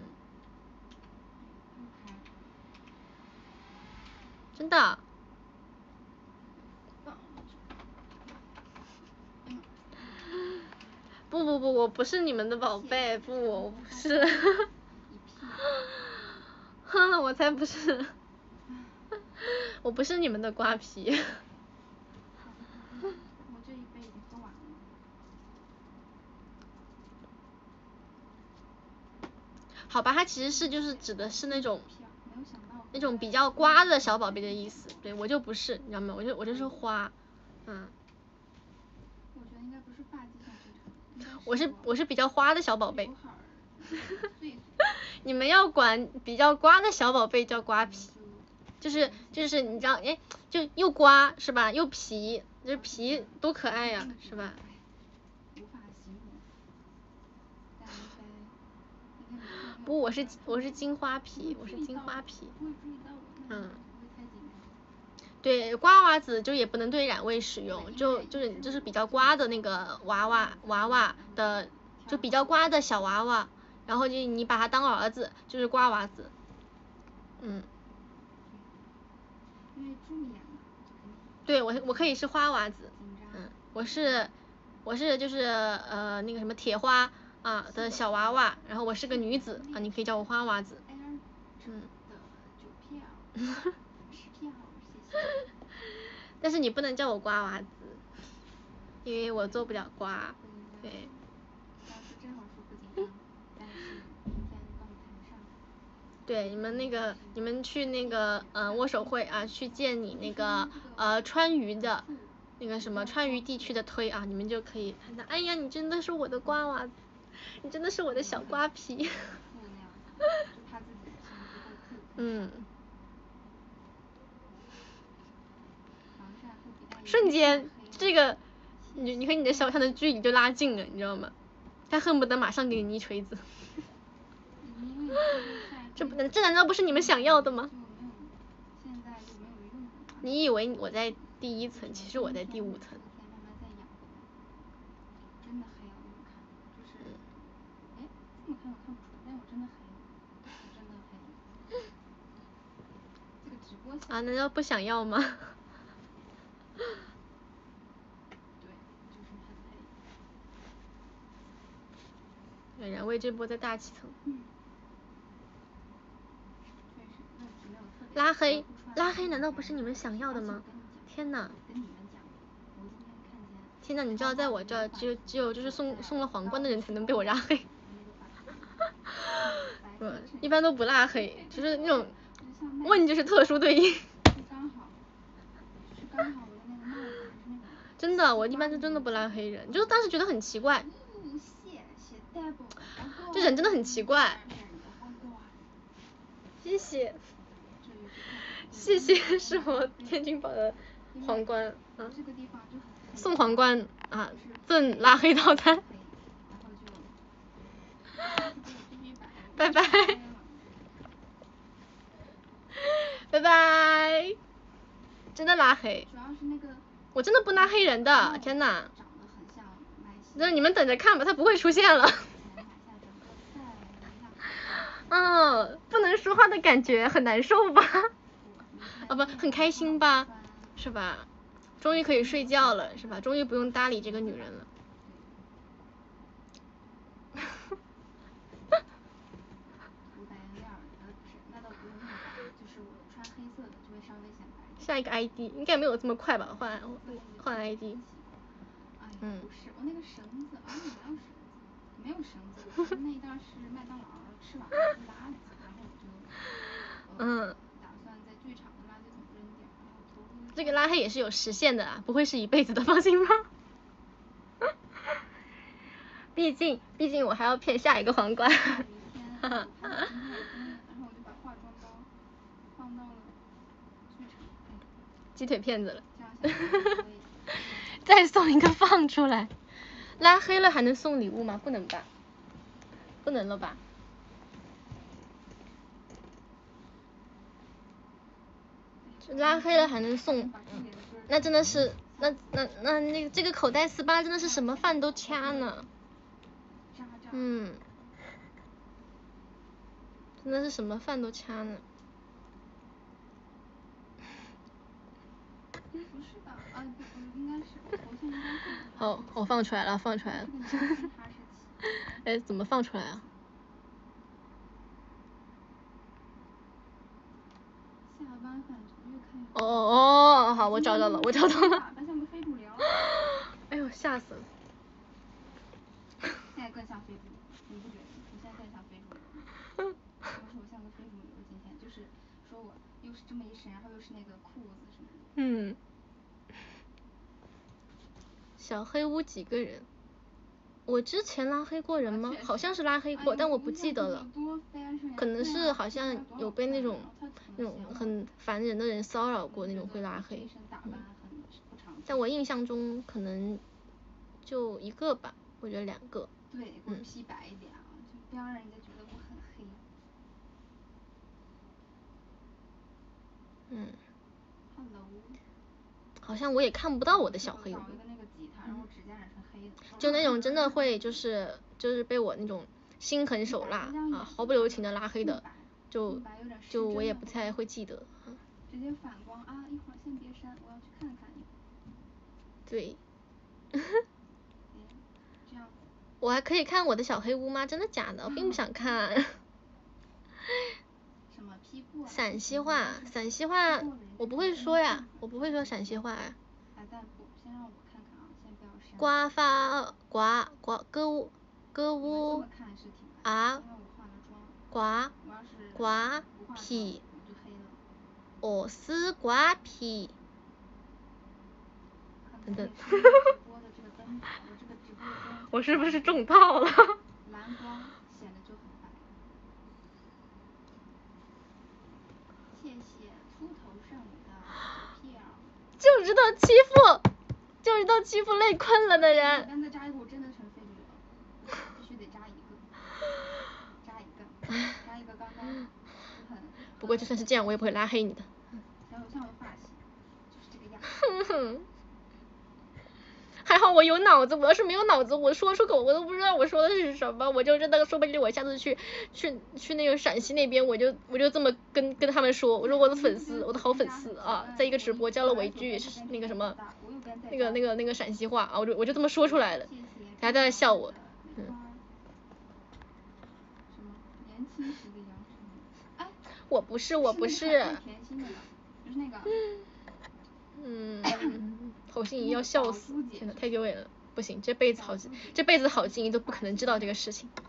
Speaker 1: 真的。不，我不是你们的宝贝，不，我不是。哼，我才不是。我不是你们的瓜皮。
Speaker 2: 我这一杯已经喝完了。
Speaker 1: 好吧，它其实是就是指的是那种比较瓜的小宝贝的意思。对，我就不是，你知道吗？我就是花，嗯。
Speaker 2: 我觉得应该不是发际线最长。
Speaker 1: 我是比较花的小宝贝。你们要管比较瓜的小宝贝叫瓜皮，就是你知道，哎，就又瓜是吧？又皮，这皮多可爱呀，是吧？不，我是金花皮，我是金花皮。嗯。对，瓜娃子就也不能对染味使用，就是比较瓜的那个娃娃的，就比较瓜的小娃娃，然后就你把它当儿子，就是瓜娃子。嗯。对，我可以是花娃子。嗯，我是就是那个什么铁花啊的小娃娃，然后我是个女子啊，你可以叫我花娃子。嗯。但是你不能叫我瓜娃子，因为我做不了瓜。对。对，你们去那个握手会啊，去见你那个川渝的那个什么川渝地区的推啊，你们就可以看到，哎呀，你真的是我的瓜娃子，你真的是我的小瓜皮。嗯。瞬间这个你和你的小象的距离就拉近了，你知道吗？他恨不得马上给你一锤子。这难道不是你们想要的吗？你以为我在第1层，其实我在第5层。啊，难道不想要吗？对，染味这波在大气层。拉黑难道不是你们想要的吗？天哪！天哪，你知道在我这只有就是送了皇冠的人才能被我拉黑。一般都不拉黑，就是那种问就是特殊对应。真的，我一般是真的不拉黑人，就是当时觉得很奇怪，这人真的很奇怪。谢谢是我天津宝的皇冠啊，送皇冠啊，赠拉黑套餐。拜拜。拜拜。真的拉黑。我真的不拉黑人的，天哪。那你们等着看吧，他不会出现了。不能说话的感觉很难受吧？不，很开心吧？是吧？终于可以睡觉了，是吧？终于不用搭理这个女人了。下一个 ID 应该没有这么快吧？换 ID。嗯。不是，我那个绳子没有绳子，那一袋是麦当劳吃完了是垃圾，然后我就打算在剧场的垃圾桶扔掉。这个拉黑也是有时限的啊，不会是一辈子的，放心吧。 毕竟我还要骗下一个皇冠。
Speaker 2: 然后我就把化妆包放到了剧场。
Speaker 1: 鸡腿片子了。
Speaker 2: 这样下来可以。
Speaker 1: 再送一个放出来，拉黑了还能送礼物吗？不能吧？不能了吧？拉黑了还能送，那真的是，那个这个口袋18真的是什么饭都掐呢。真的是什么饭都掐呢。
Speaker 2: 不是吧？应该是，头像应该是。
Speaker 1: 好，我放出来了。哎，怎么放出来啊？
Speaker 2: 下班饭越看越。
Speaker 1: 哦，好，我找到了。哎呦，吓死了。
Speaker 2: 现在更像非主流，你不觉得？我现在更像非主流。我像个非主流，今天就是说我又是这么一身，然后又是那个裤子什么的。
Speaker 1: 小黑屋几个人？我之前拉黑过人吗？好像是拉黑过，但我不记得了。可能是好像有被那种很烦人的人骚扰过那种会拉黑。但我印象中可能就一个吧，或者2个。
Speaker 2: 对，给我 P 白一点啊，就不要让人家觉得我很黑。Hello。
Speaker 1: 好像我也看不到我的小黑屋。就那种真的会就是被我那种心狠手辣啊，毫不留情的拉黑的，就我也不太会记得。
Speaker 2: 直接反光啊！一会儿先别删，我要去看看。
Speaker 1: 对。
Speaker 2: 这样。
Speaker 1: 我还可以看我的小黑屋吗？真的假的？我并不想看。
Speaker 2: 什么批布啊？
Speaker 1: 陕西话我不会说呀，我不会说陕西话呀。
Speaker 2: 先让我看看啊，先不要删。
Speaker 1: 刮发歌屋啊，刮皮，丝刮皮，等等。我是不是中套了？
Speaker 2: 蓝光显得就很白。谢谢秃头剩的片儿。
Speaker 1: 就知道欺负累困了的人。
Speaker 2: 刚才扎一个我真的成非主流，必须得扎一个刚刚
Speaker 1: 不过就算是这样，我也不会拉黑你的。
Speaker 2: 像我的发型就是这个样子。
Speaker 1: 还好我有脑子，我要是没有脑子，我说出口我都不知道我说的是什么，我就真的说不定我下次去那个陕西那边，我就这么跟他们说，我说我的粉丝，我的好粉丝啊，在一个直播教了我一句那个什么那个陕西话啊，我就这么说出来了，大家都在笑我。我不是。侯心怡要笑死，天哪，太丢脸了，不行，这辈子郝心怡都不可能知道这个事情。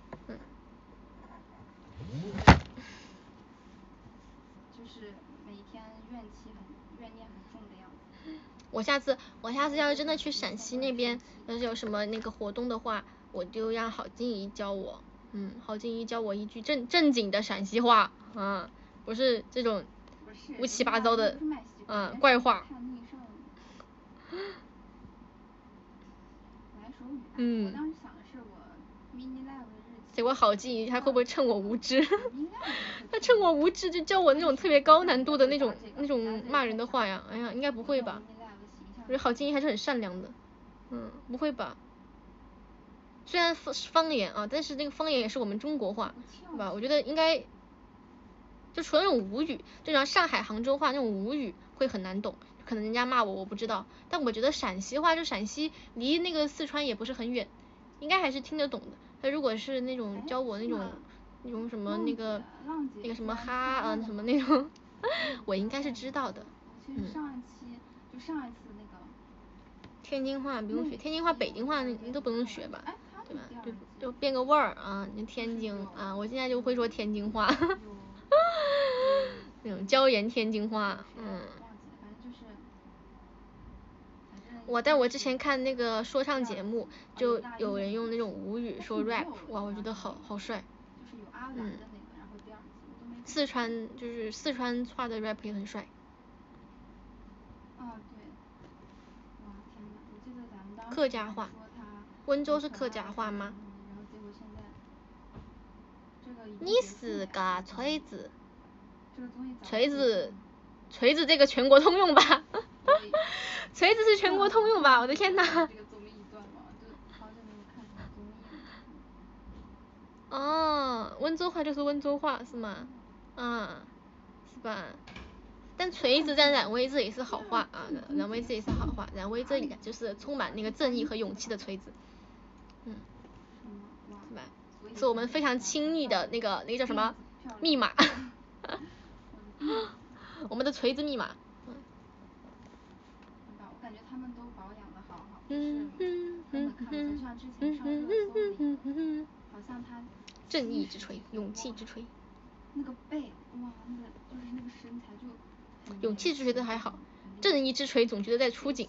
Speaker 2: 就是每天怨念很重的样子。
Speaker 1: 我下次要是真的去陕西那边，要是有什么那个活动的话，我就让郝静怡教我，郝静怡教我一句正经的陕西话，不是这种乌七八糟的怪话。
Speaker 2: 我当时想的是我 mini live 的日期。
Speaker 1: 结果郝静怡他会不会趁我无知？他趁我无知就教我那种特别高难度的那种骂人的话呀？哎呀，应该不会吧？我觉得郝静怡还是很善良的。不会吧？虽然是方言啊，但是那个方言也是我们中国话，对吧？我觉得应该就除了那种吴语，就像上海杭州话那种吴语会很难懂，可能人家骂我不知道，但我觉得陕西话就陕西离那个四川也不是很远，应该还是听得懂的。他如果是那种教我那种什么那个什么哈什么那种，我应该是知道的。
Speaker 2: 上一次那个
Speaker 1: 天津话不用学，天津话北京话你都不用学吧，对吧？就变个味儿啊，你天津啊，我现在就会说天津话。那种椒盐天津话。 但我之前看那个说唱节目，就有人用那种吴语说 rap， 哇，我觉得好帅。
Speaker 2: 就是有阿兰的那个，然后第二集我都没。
Speaker 1: 四川话的 rap 也很帅。
Speaker 2: 啊对。哇天哪！我记得咱们当时
Speaker 1: 客家话。温州是客家话吗？
Speaker 2: 然后结果现在这个
Speaker 1: 你是个锤子。
Speaker 2: 这个综艺
Speaker 1: 锤子这个全国通用吧？锤子是全国通用吧？我的天哪！
Speaker 2: 这个综艺段嘛，就好久没有看什么综艺了。
Speaker 1: 哦，温州话就是温州话是吗？是吧？但锤子在染威这里是好话啊，染威这里是好话，染威这里就是充满那个正义和勇气的锤子，是吧？是我们非常亲密的那个叫什么密码，我们的锤子密码。
Speaker 2: 我感觉他们都保养的好，就是根本看不出像之前上热搜的一个，好像他
Speaker 1: 正义之锤，勇气之锤。
Speaker 2: 那个背，哇，那个就是那个身材就。
Speaker 1: 勇气之锤都还好，正义之锤总觉得在出警。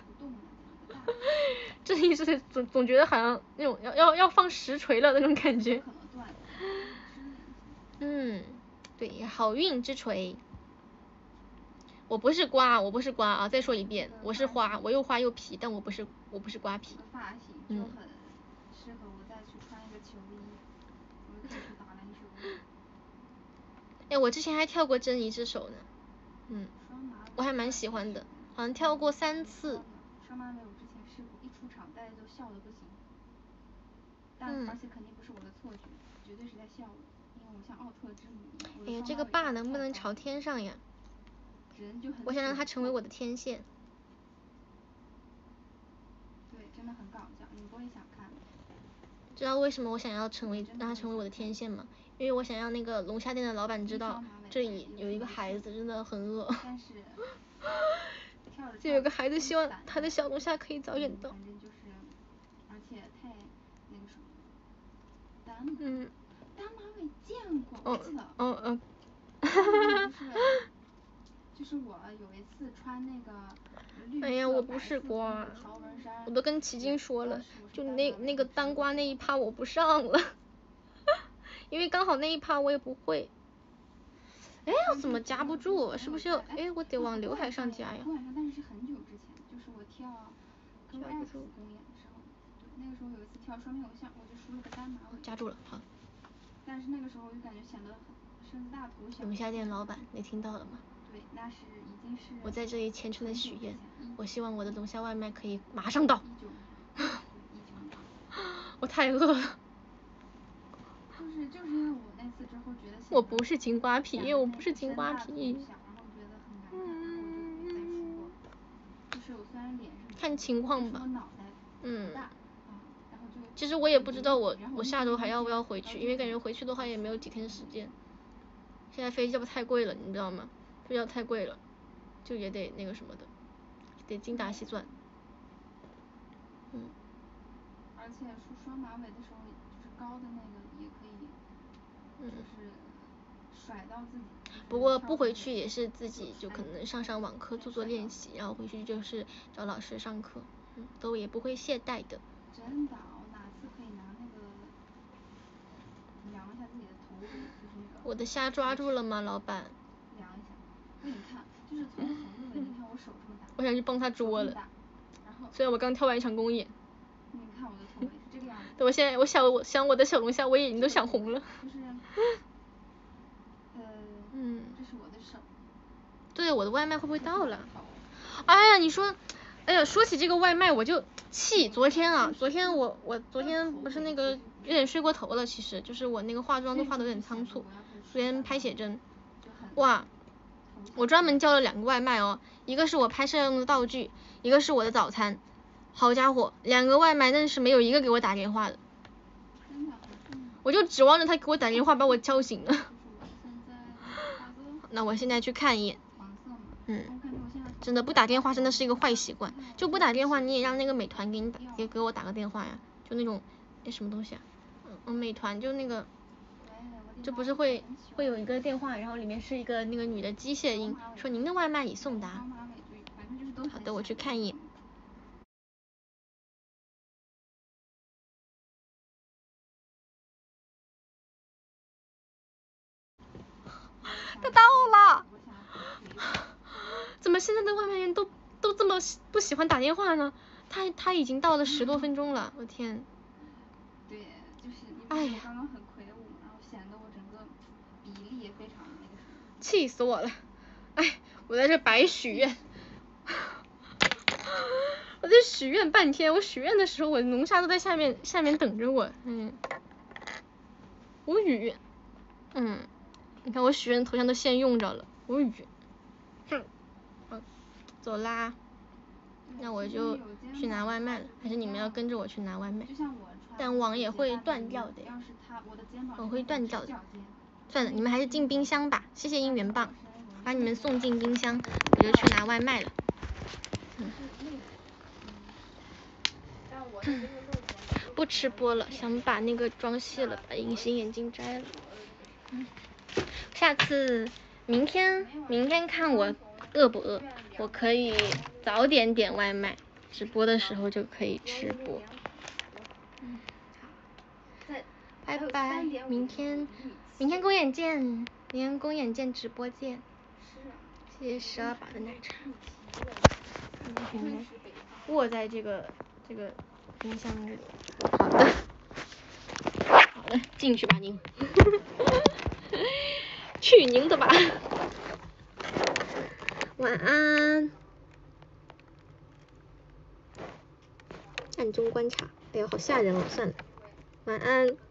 Speaker 1: 正义之锤总觉得好像那种要放实锤了那种感觉。对，好运之锤。我不是瓜啊！再说一遍，我是花，我又花又皮，但我不是瓜皮。
Speaker 2: 发型就很适合我再去穿一个球衣，我就可以去打篮球。
Speaker 1: 哎，我之前还跳过真一只手呢，我还蛮喜欢的，好像跳过3次。
Speaker 2: 双马尾我之前试过，一出场大家都笑得不行，而且肯定不是我的错觉，绝对是在笑我，因为我像奥特之母一样。
Speaker 1: 哎呀，这个坝能不能朝天上呀？我想让它成为我的天线。
Speaker 2: 对，真的很搞笑，你不会想看。
Speaker 1: 知道为什么我想要让它成为我的天线吗？因为我想让那个龙虾店的老板知道，这里有一个孩子真的很饿。就有个孩子希望他的小龙虾可以早点到。
Speaker 2: 反正就是，而且太那个什么。单马尾见过，我记得。就是我有一次穿那个绿色
Speaker 1: 哎呀，我不是瓜，我都跟奇经说了，就那个当瓜那一趴我不上了，因为刚好那一趴我也不会。哎，我怎么夹不住？是不是我得往刘海上夹呀？
Speaker 2: 但是很久之前，就是我跳 KOF 公演的时候，那个时候有一次跳双面偶像，我就梳了个单马尾。
Speaker 1: 夹住了，好。
Speaker 2: 但是那个时候我就感觉显得身子大头小。
Speaker 1: 龙虾店老板，你听到了吗？
Speaker 2: 对，那是已经是。
Speaker 1: 我在这里虔诚的许愿，我希望我的龙虾外卖可以马上到。我太饿了。
Speaker 2: 就是因为我那次之后觉得。
Speaker 1: 我不是金瓜皮，因为我不是金瓜皮。
Speaker 2: 就是我虽然脸是。
Speaker 1: 看情况吧。其实我也不知道我下周还要不要回去，因为感觉回去的话也没有几天时间。现在飞机票太贵了，你知道吗？飞机票太贵了，就也得那个什么的，得精打细算。
Speaker 2: 而且梳双马尾的时候，就是高的那个也可以，就是甩到自己。
Speaker 1: 不过不回去也是自己就可能上网课做练习，然后回去就是找老师上课，都也不会懈怠的。
Speaker 2: 真的，我哪次可以拿那个量一下自己的头围，就是那个。
Speaker 1: 我的虾抓住了吗，老板？
Speaker 2: 量一下，你看，就是从头的围，你看我手这么大。
Speaker 1: 我想去帮他捉了。虽然我刚跳完一场公演。
Speaker 2: 你看我的头围是这个样子。
Speaker 1: 对，我现在我想我的小龙虾，我眼睛都想红了。
Speaker 2: 就是，这是我的手。
Speaker 1: 对，我的外卖会不会到了？哎呀，你说，哎呀，说起这个外卖我就气。昨天我昨天不是那个有点睡过头了，其实就是我那个化妆都化得有点仓促。昨天拍写真，哇，我专门叫了2个外卖哦，一个是我拍摄用的道具，一个是我的早餐。好家伙，2个外卖，但是没有一个给我打电话的。我就指望着他给我打电话把我叫醒了。那我现在去看一眼。真的不打电话真的是一个坏习惯，就不打电话你也让那个美团给我打个电话呀，就那种什么东西啊，美团就那个，就不是会有一个电话，然后里面是一个那个女的机械音，说您的外卖已送达。好的，我去看一眼。 他到了。怎么现在的外卖员都这么不喜欢打电话呢？他已经到了10多分钟了，我天。
Speaker 2: 对，就是你不是刚刚很魁梧，然后显得我整个比例也非常的那个什么。
Speaker 1: 气死我了！哎，我在这白许愿。我在许愿半天，我许愿的时候，我龙虾都在下面等着我，无语。你看我许愿头像都先用着了，无语。走啦，那我就去拿外卖了，还是你们要跟着我去拿外卖？但网也会断掉的，我会断掉的。算了，你们还是进冰箱吧，谢谢应援棒，把你们送进冰箱，我就去拿外卖了。不吃播了，想把那个妆卸了，把隐形眼镜摘了。下次明天看我饿不饿，我可以早点点外卖，直播的时候就可以吃播。拜拜，明天公演见，明天公演见，直播见。谢谢12把的奶茶。握在这个冰箱里。好的，进去吧您。去您的吧。晚安。暗中观察，哎呦，好吓人哦！算了，晚安。